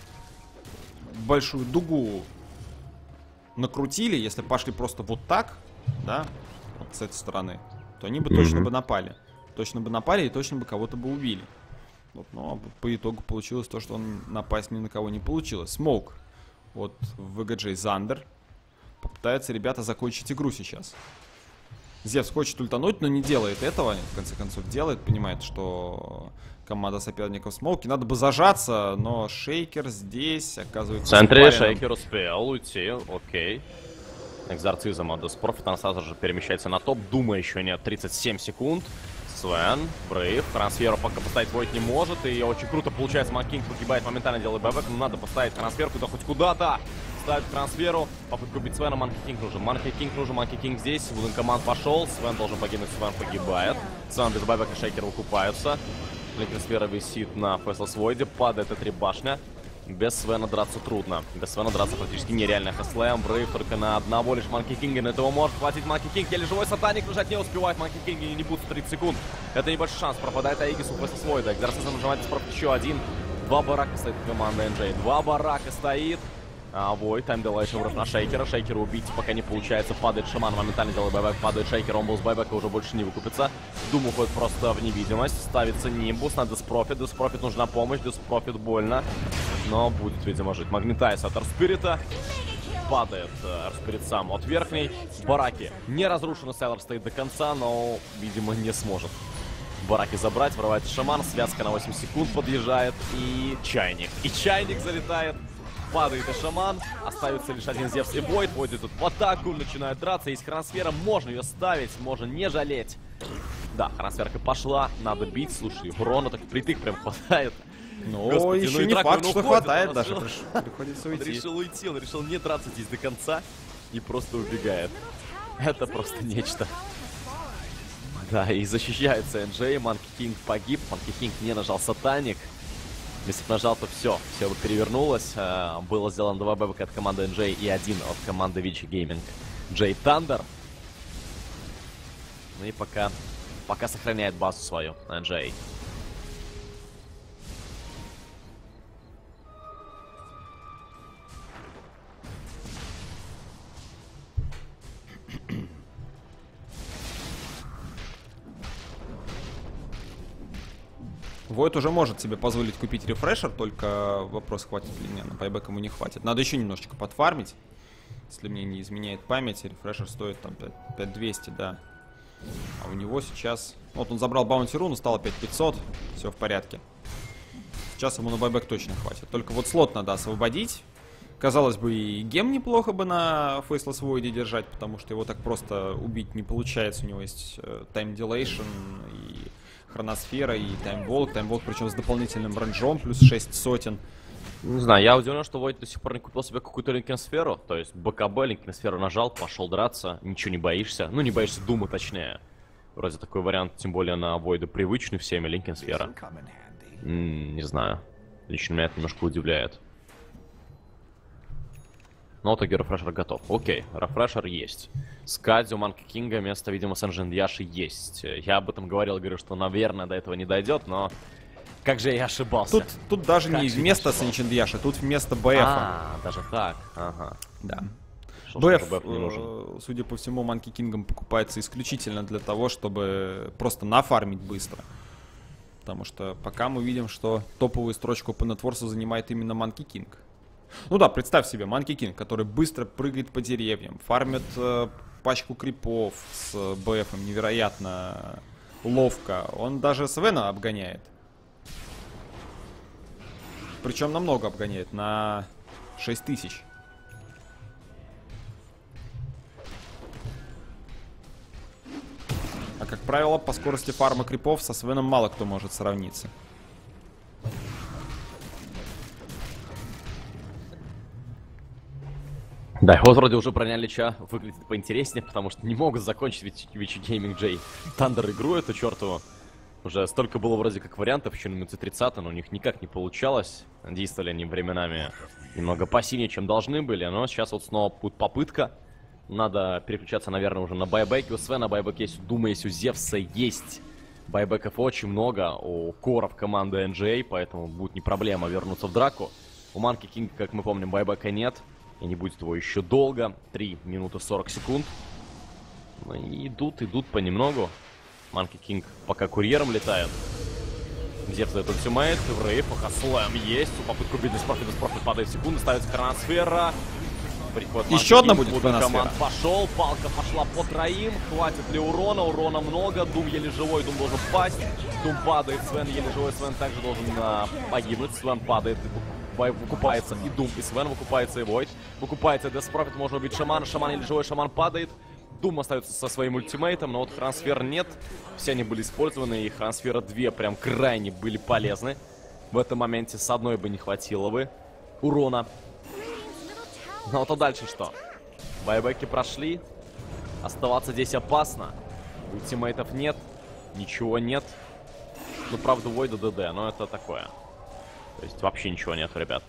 большую дугу накрутили. Если пошли просто вот так, да, вот с этой стороны, то они бы mm-hmm. точно бы напали. Точно бы напали и точно бы кого-то бы убили. Вот, но по итогу получилось то, что он напасть ни на кого не получилось. Смоук. Вот в вэ гэ джи Зандер. Попытаются ребята закончить игру сейчас. Зевс хочет ультануть, но не делает этого. В конце концов делает, понимает, что команда соперников Смоуки. Надо бы зажаться, но Шейкер здесь оказывается... В центре Шейкер успел уйти, окей. Экзорцизм от Деспрофит, он сразу же перемещается на топ. Дума еще нет, тридцать семь секунд. Свен, Брейв, трансферу пока поставить Войд не может. И очень круто получается, Манкинг погибает, моментально делает бэбэк. Но надо поставить трансфер куда хоть куда-то. Ставит трансферу, попытку убить Свена, Манки Кинг нужен. Манки Кинг нужен, Манки Кинг здесь. Вулин команд пошел, Свен должен погибнуть, Свен погибает. Свен без бэбэка, Шейкер выкупаются. Трансфера висит на Фэслс Войде, падает и три башня. Без Свена драться трудно. Без Свена драться практически нереально. Хэслэм, Брейв только на одного лишь Манки Кинга. На этого может хватить Манки Кинг. Еле живой сатаник нажать не успевает. Манки Кинг и не будет тридцать секунд. Это небольшой шанс. Пропадает Аегис у Фэслс Войда. Экзорцизм нажимает еще один. Два барака стоит команда эн джей. Два барака стоит. А, Войд, тайм делающий врыв на Шейкера. Шейкера убить пока не получается. Падает Шаман, моментально делает байбэк. Падает Шейкер, он был с байбэка, уже больше не выкупится. Дум уходит просто в невидимость. Ставится Нимбус на Деспрофит. Деспрофит нужна помощь. Деспрофит больно. Но будет, видимо, жить. Магнитайс от Арспирита. Падает Арспирит сам от верхней. Бараки не разрушены. Сайлор стоит до конца, но, видимо, не сможет бараки забрать. Врывается Шаман. Связка на восемь секунд подъезжает. И чайник. И чайник залетает. Падает и Шаман, остается лишь один Зевс и Войд. Войд тут в атаку, начинает драться. Есть хроносфера, можно ее ставить, можно не жалеть. Да, хроносферка пошла, надо бить. Слушай, урона так притык прям хватает. Ну, Господи, еще ну, не факт, что хватает даже. Приходится уйти. Он решил уйти, он решил не драться здесь до конца и просто убегает. Это просто нечто. Да, и защищается эн джей, Манки Кинг погиб, Манки Кинг не нажал сатаник. Если бы нажал, то все, все бы перевернулось. Было сделано два бэбэка от команды эн джей и один от команды Вичи Гейминг. Джей Тандер. Ну и пока, пока сохраняет базу свою эн джей. Войд уже может себе позволить купить рефрешер, только вопрос, хватит ли мне. На байбэк ему не хватит. Надо еще немножечко подфармить. Если мне не изменяет память, рефрешер стоит там пять двести, да. А у него сейчас... Вот он забрал баунти руну, стало пять пятьсот. Все в порядке. Сейчас ему на байбэк точно хватит. Только вот слот надо освободить. Казалось бы, и гем неплохо бы на Фейслес Войде держать, потому что его так просто убить не получается. У него есть тайм дилейшн и... Хроносфера и таймволк. Таймволк причем с дополнительным ранжом, плюс шесть сотен. Не знаю, я удивлен, что Войд до сих пор не купил себе какую-то линкенсферу. То есть БКБ, линкенсферу нажал, пошел драться, ничего не боишься. Ну, не боишься Дума, точнее. Вроде такой вариант, тем более на Войда привычный всеми, линкенсфера. М-м, не знаю. Лично меня это немножко удивляет. Но в итоге рефрешер готов. Окей, рефрешер есть. Скадзи у Манки Кинга место, видимо, с Энжин-Яши есть. Я об этом говорил, говорю, что, наверное, до этого не дойдет, но... Как же я ошибался. Тут, тут даже как не вместо с Энжин-Яши, тут вместо БФа. А, даже так, ага. Да. БФ, э, судя по всему, Манки Кингом покупается исключительно для того, чтобы просто нафармить быстро. Потому что пока мы видим, что топовую строчку по нетворсу занимает именно Манки Кинг. Ну да, представь себе, Манки Кинг, который быстро прыгает по деревьям, фармит э, пачку крипов с БФом невероятно ловко. Он даже Свена обгоняет. Причем намного обгоняет, на шесть тысяч. А как правило, по скорости фарма крипов со Свеном мало кто может сравниться. Да, вот вроде уже броня Лича выглядит поинтереснее, потому что не могут закончить Вичи Гейминг Джей Тандер игру эту чертову. Уже столько было вроде как вариантов, еще на минуте тридцатой, но у них никак не получалось. Действовали они временами немного пассивнее, чем должны были, но сейчас вот снова будет попытка. Надо переключаться, наверное, уже на байбеки. У Свена байбек есть, у Дума есть, у Зевса есть. Байбеков очень много у коров команды эн джи эй, поэтому будет не проблема вернуться в драку. У Манки Кинга, как мы помним, байбека нет. И не будет его еще долго. три минуты сорок секунд. Ну и идут, идут понемногу. Манки Кинг пока курьером летает. Зевс дает ультимейт. В рейв, Хаслэм есть. У попытку убить Деспрофит, Деспрофит падает в секунду. Ставится хроносфера. Приход еще одна будет хроносфера. Пошел, палка пошла по троим. Хватит ли урона? Урона много. Дум еле живой, Дум должен пасть. Дум падает, Свен еле живой. Свен также должен а, погибнуть. Свен падает. Выкупается и Дум, и Свен, выкупается и Войд. Выкупается Деспрофит, можно убить Шамана. Шаман или живой, Шаман падает. Дум остается со своим ультимейтом, но вот хроносфер нет. Все они были использованы, и хроносфера два прям крайне были полезны. В этом моменте с одной бы не хватило бы урона. Ну вот а дальше что? Байбеки прошли. Оставаться здесь опасно. Ультимейтов нет. Ничего нет. Ну, правда, Войда ДД, но это такое. То есть вообще ничего нет, ребят.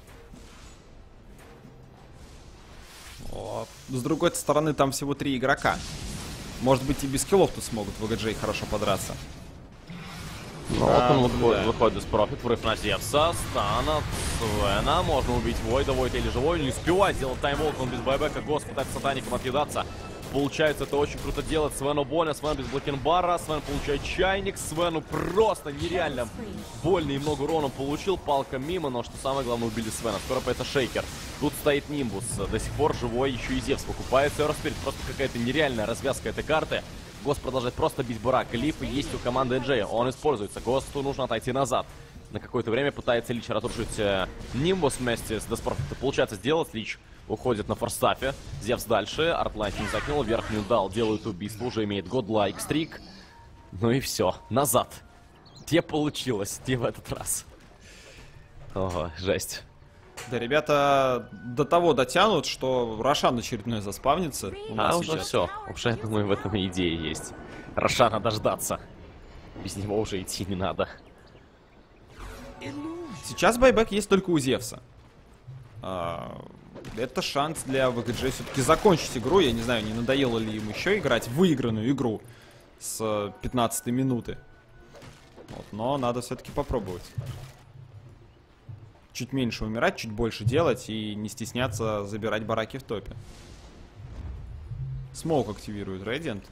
О, с другой стороны, там всего три игрока. Может быть, и без киллов тут смогут в эй джи хорошо подраться. Ну вот он выходит, выходит из профит, врыв на Зевса, стан от Свена, можно убить Войда, Войд или живой, не успевает сделать таймволк, он без байбека, Гос пытается сатаником отъедаться. Получается, это очень круто делать. Свену больно, Свен без блокинбара, Свен получает чайник, Свену просто нереально больно и много урона получил, палка мимо, но что самое главное, убили Свена. Скоро появится Шейкер. Тут стоит Нимбус, до сих пор живой, еще и Зевс выкупается. Эроспирит, просто какая-то нереальная развязка этой карты. Гос продолжает просто бить Барак. Глиф есть у команды эн джи эй, он используется. Госту нужно отойти назад. На какое-то время пытается Лич разрушить э, Нимбус вместе с Деспрофитом. Получается сделать, Лич уходит на форстафе. Зевс дальше, Артлайт не закинул, верхнюю дал, делают убийство, уже имеет годлайк стрик. Ну и все, назад. Где получилось, где в этот раз. Ого, жесть. Да, ребята до того дотянут, что Рошан очередной заспавнится. У нас а уже сейчас. все, уже, я думаю, в этом и идея есть. Рошана дождаться. Без него уже идти не надо. Сейчас байбек есть только у Зевса. А, это шанс для ви джи все-таки закончить игру. Я не знаю, не надоело ли им еще играть в выигранную игру с пятнадцатой минуты. Вот, но надо все-таки попробовать. Чуть меньше умирать, чуть больше делать и не стесняться забирать бараки в топе. Смоук активирует Radiant.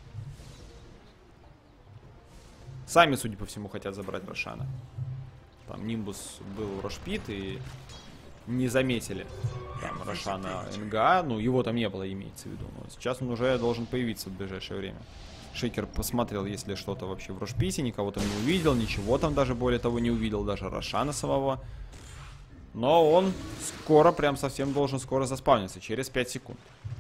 Сами, судя по всему, хотят забрать Рошана. Там Нимбус был Рошпит и не заметили там Рошана эн джи эй. Ну, его там не было, имеется в виду. Но сейчас он уже должен появиться в ближайшее время. Шейкер посмотрел, есть ли что-то вообще в Рошпите. Никого там не увидел, ничего там даже более того не увидел. Даже Рошана самого. Но он скоро, прям совсем должен скоро заспавниться. Через пять секунд.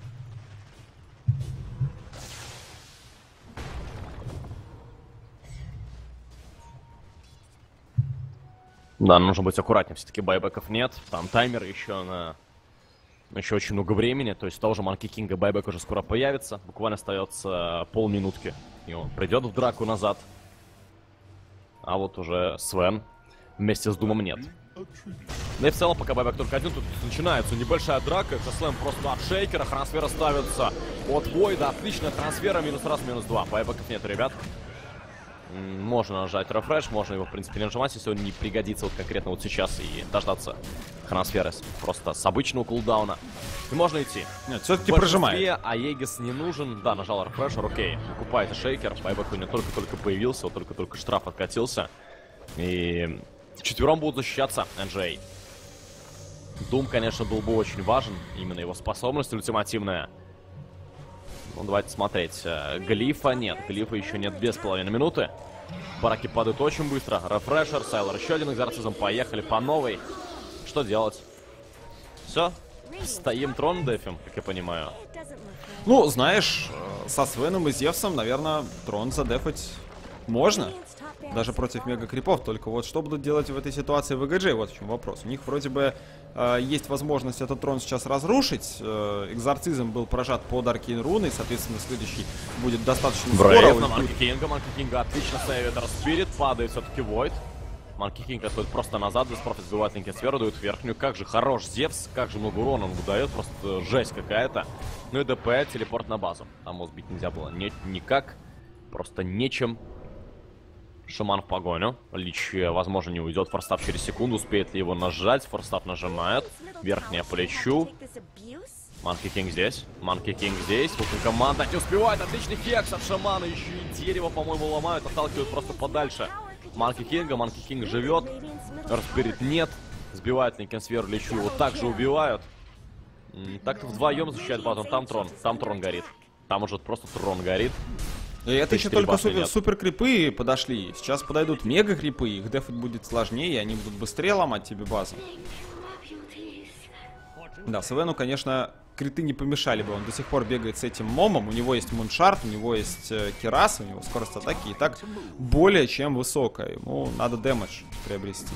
Да, нужно быть аккуратнее, все-таки байбеков нет. Там таймер еще на... Еще очень много времени, то есть того же Манки Кинга байбек уже скоро появится. Буквально остается полминутки, и он придет в драку назад. А вот уже Свен вместе с Думом нет. Да и в целом, пока байбек только один, тут начинается небольшая драка. Хаслэм просто от Шейкера, хроносфера ставится от Войда. Отличная хроносфера, минус раз, минус два. Байбеков нет, ребят. Можно нажать рефреш, можно его, в принципе, не нажимать, если он не пригодится вот конкретно вот сейчас, и дождаться хроносферы просто с обычного кулдауна. И можно идти. Нет, все-таки прожимает. А Егис не нужен. Да, нажал рефрешер, окей. Покупает Шейкер. Байбек у него только-только появился, вот только-только штраф откатился. И вчетвером будут защищаться эн джи эй. Дум, конечно, был бы очень важен. Именно его способность ультимативная. Ну, давайте смотреть. Глифа нет. Глифа еще нет без половины минуты. Бараки падают очень быстро. Рефрешер, Сайлор еще один экзорцизм. Поехали по новой. Что делать? Все. Стоим, трон дефим, как я понимаю. Ну, знаешь, со Свеном и Зевсом, наверное, трон задефать можно. Даже против мега-крипов. Только вот что будут делать в этой ситуации вэ гэ джей? Вот в чем вопрос. У них вроде бы э, есть возможность этот трон сейчас разрушить. Э, экзорцизм был прожат под Аркейн Руной. Соответственно, следующий будет достаточно Брейв скоро. на Манки Кинга. Манки Кинга отлично сейвит Распирит. Падает все-таки Войд. Манки Кинг отходит просто назад. Деспрофит сбивает Линкен сферу, дают верхнюю. Как же хорош Зевс. Как же много урона он выдает. Просто жесть какая-то. Ну и ДП, телепорт на базу. Там его сбить нельзя было. Нет, никак. Просто нечем. Шаман в погоню. Лич, возможно, не уйдет. Форстав через секунду. Успеет ли его нажать? Форстав нажимает. Верхняя по плечу. Манки Кинг здесь. Манки Кинг здесь. Вот команда не успевает. Отличный хекс от Шамана. Еще и дерево, по-моему, ломают. Отталкивают просто подальше. Манки Кинга. Манки Кинг живет. Распирит нет. Сбивает Линкенсферу. Личу его также убивают. Так-то вдвоем защищает базу. Там трон. Там трон горит. Там уже просто трон горит. И это еще только супер, супер крипы подошли. Сейчас подойдут мега крипы, их дефать будет сложнее, они будут быстрее ломать тебе базу. Да, Свену, конечно, криты не помешали бы. Он до сих пор бегает с этим момом. У него есть муншарт, у него есть э, керас, у него скорость атаки и так более чем высокая. Ему надо дэмэдж приобрести.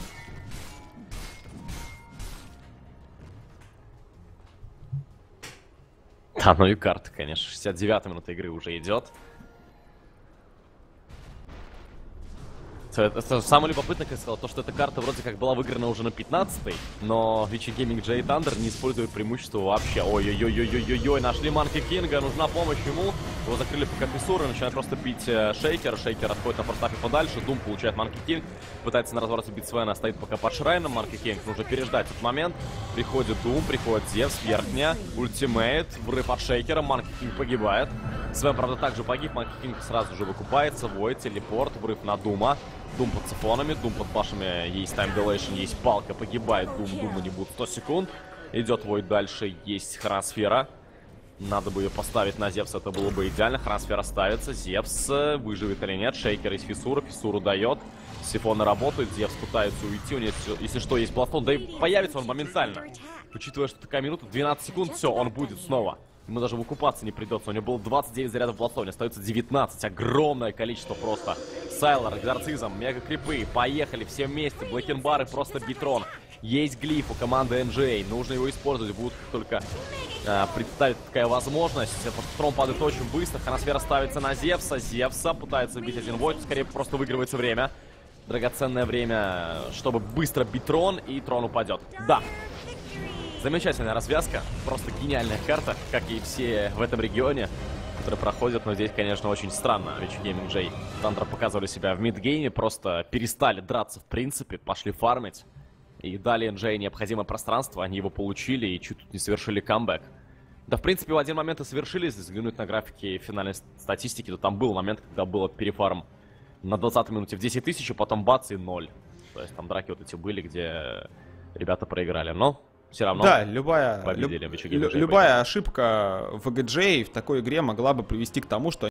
Да, ну и карта, конечно. шестьдесят девятая минута игры уже идет. Это, это самое любопытное, как я сказал, то, что эта карта вроде как была выиграна уже на пятнадцатой, но Вичи Гейминг Джей Тандер не использует преимущество вообще. Ой-ой-ой-ой-ой-ой-ой, нашли Манки Кинга, нужна помощь ему. Его закрыли пока Фиссуры, начинает просто бить э, Шейкер. Шейкер отходит на форстафе подальше, Дум получает Манки Кинг, пытается на развороте бить Свена, стоит пока под Шрайном. Манки Кинг, нужно переждать этот момент. Приходит Дум, приходит Зевс, верхняя, ультимейт, врыв от Шейкера, Манки Кинг погибает. Свен, правда, также погиб, Манки Кинг сразу же выкупается, Войд, телепорт, врыв на Дума. Дум под цифонами, Дум под башами, есть тайм дилейшн, есть палка, погибает Дум, Дума не будет сто секунд. Идет Войд дальше, есть хроносфера. Надо бы ее поставить на Зевса, это было бы идеально. Хроносфера ставится, Зевс выживет или нет, Шейкер из Фиссура, Фиссуру дает. Сифоны работают, Зевс пытается уйти, у него, если что, есть Бластон, да и появится он моментально. Учитывая, что такая минута, двенадцать секунд, все, он будет снова. Ему даже выкупаться не придется. У него было двадцать девять зарядов в Бластоне. Остается девятнадцать. Огромное количество просто. Сайлор, экзорцизм, мега крипы. Поехали все вместе. Блэкенбар и просто битрон. Есть глиф у команды эн джи эй. Нужно его использовать. Будут как только э, представить такая возможность. Трон падает очень быстро. Хроносфера ставится на Зевса. Зевса пытается бить один Войд. Скорее просто выигрывается время. Драгоценное время, чтобы быстро бить трон. И трон упадет. Да. Замечательная развязка, просто гениальная карта, как и все в этом регионе, которые проходят, но здесь, конечно, очень странно. Вичи Гейминг Джей Тандер показывали себя в мидгейме, просто перестали драться в принципе, пошли фармить, и дали эн джи эй необходимое пространство, они его получили и чуть тут не совершили камбэк. Да, в принципе, в один момент и совершили, если взглянуть на графики финальной статистики, то там был момент, когда было перефарм на двадцатой минуте в десять тысяч, а потом бац и ноль. То есть там драки вот эти были, где ребята проиграли, но... Все равно да, любая, люб, любая ошибка в вэ джи джей в такой игре могла бы привести к тому, что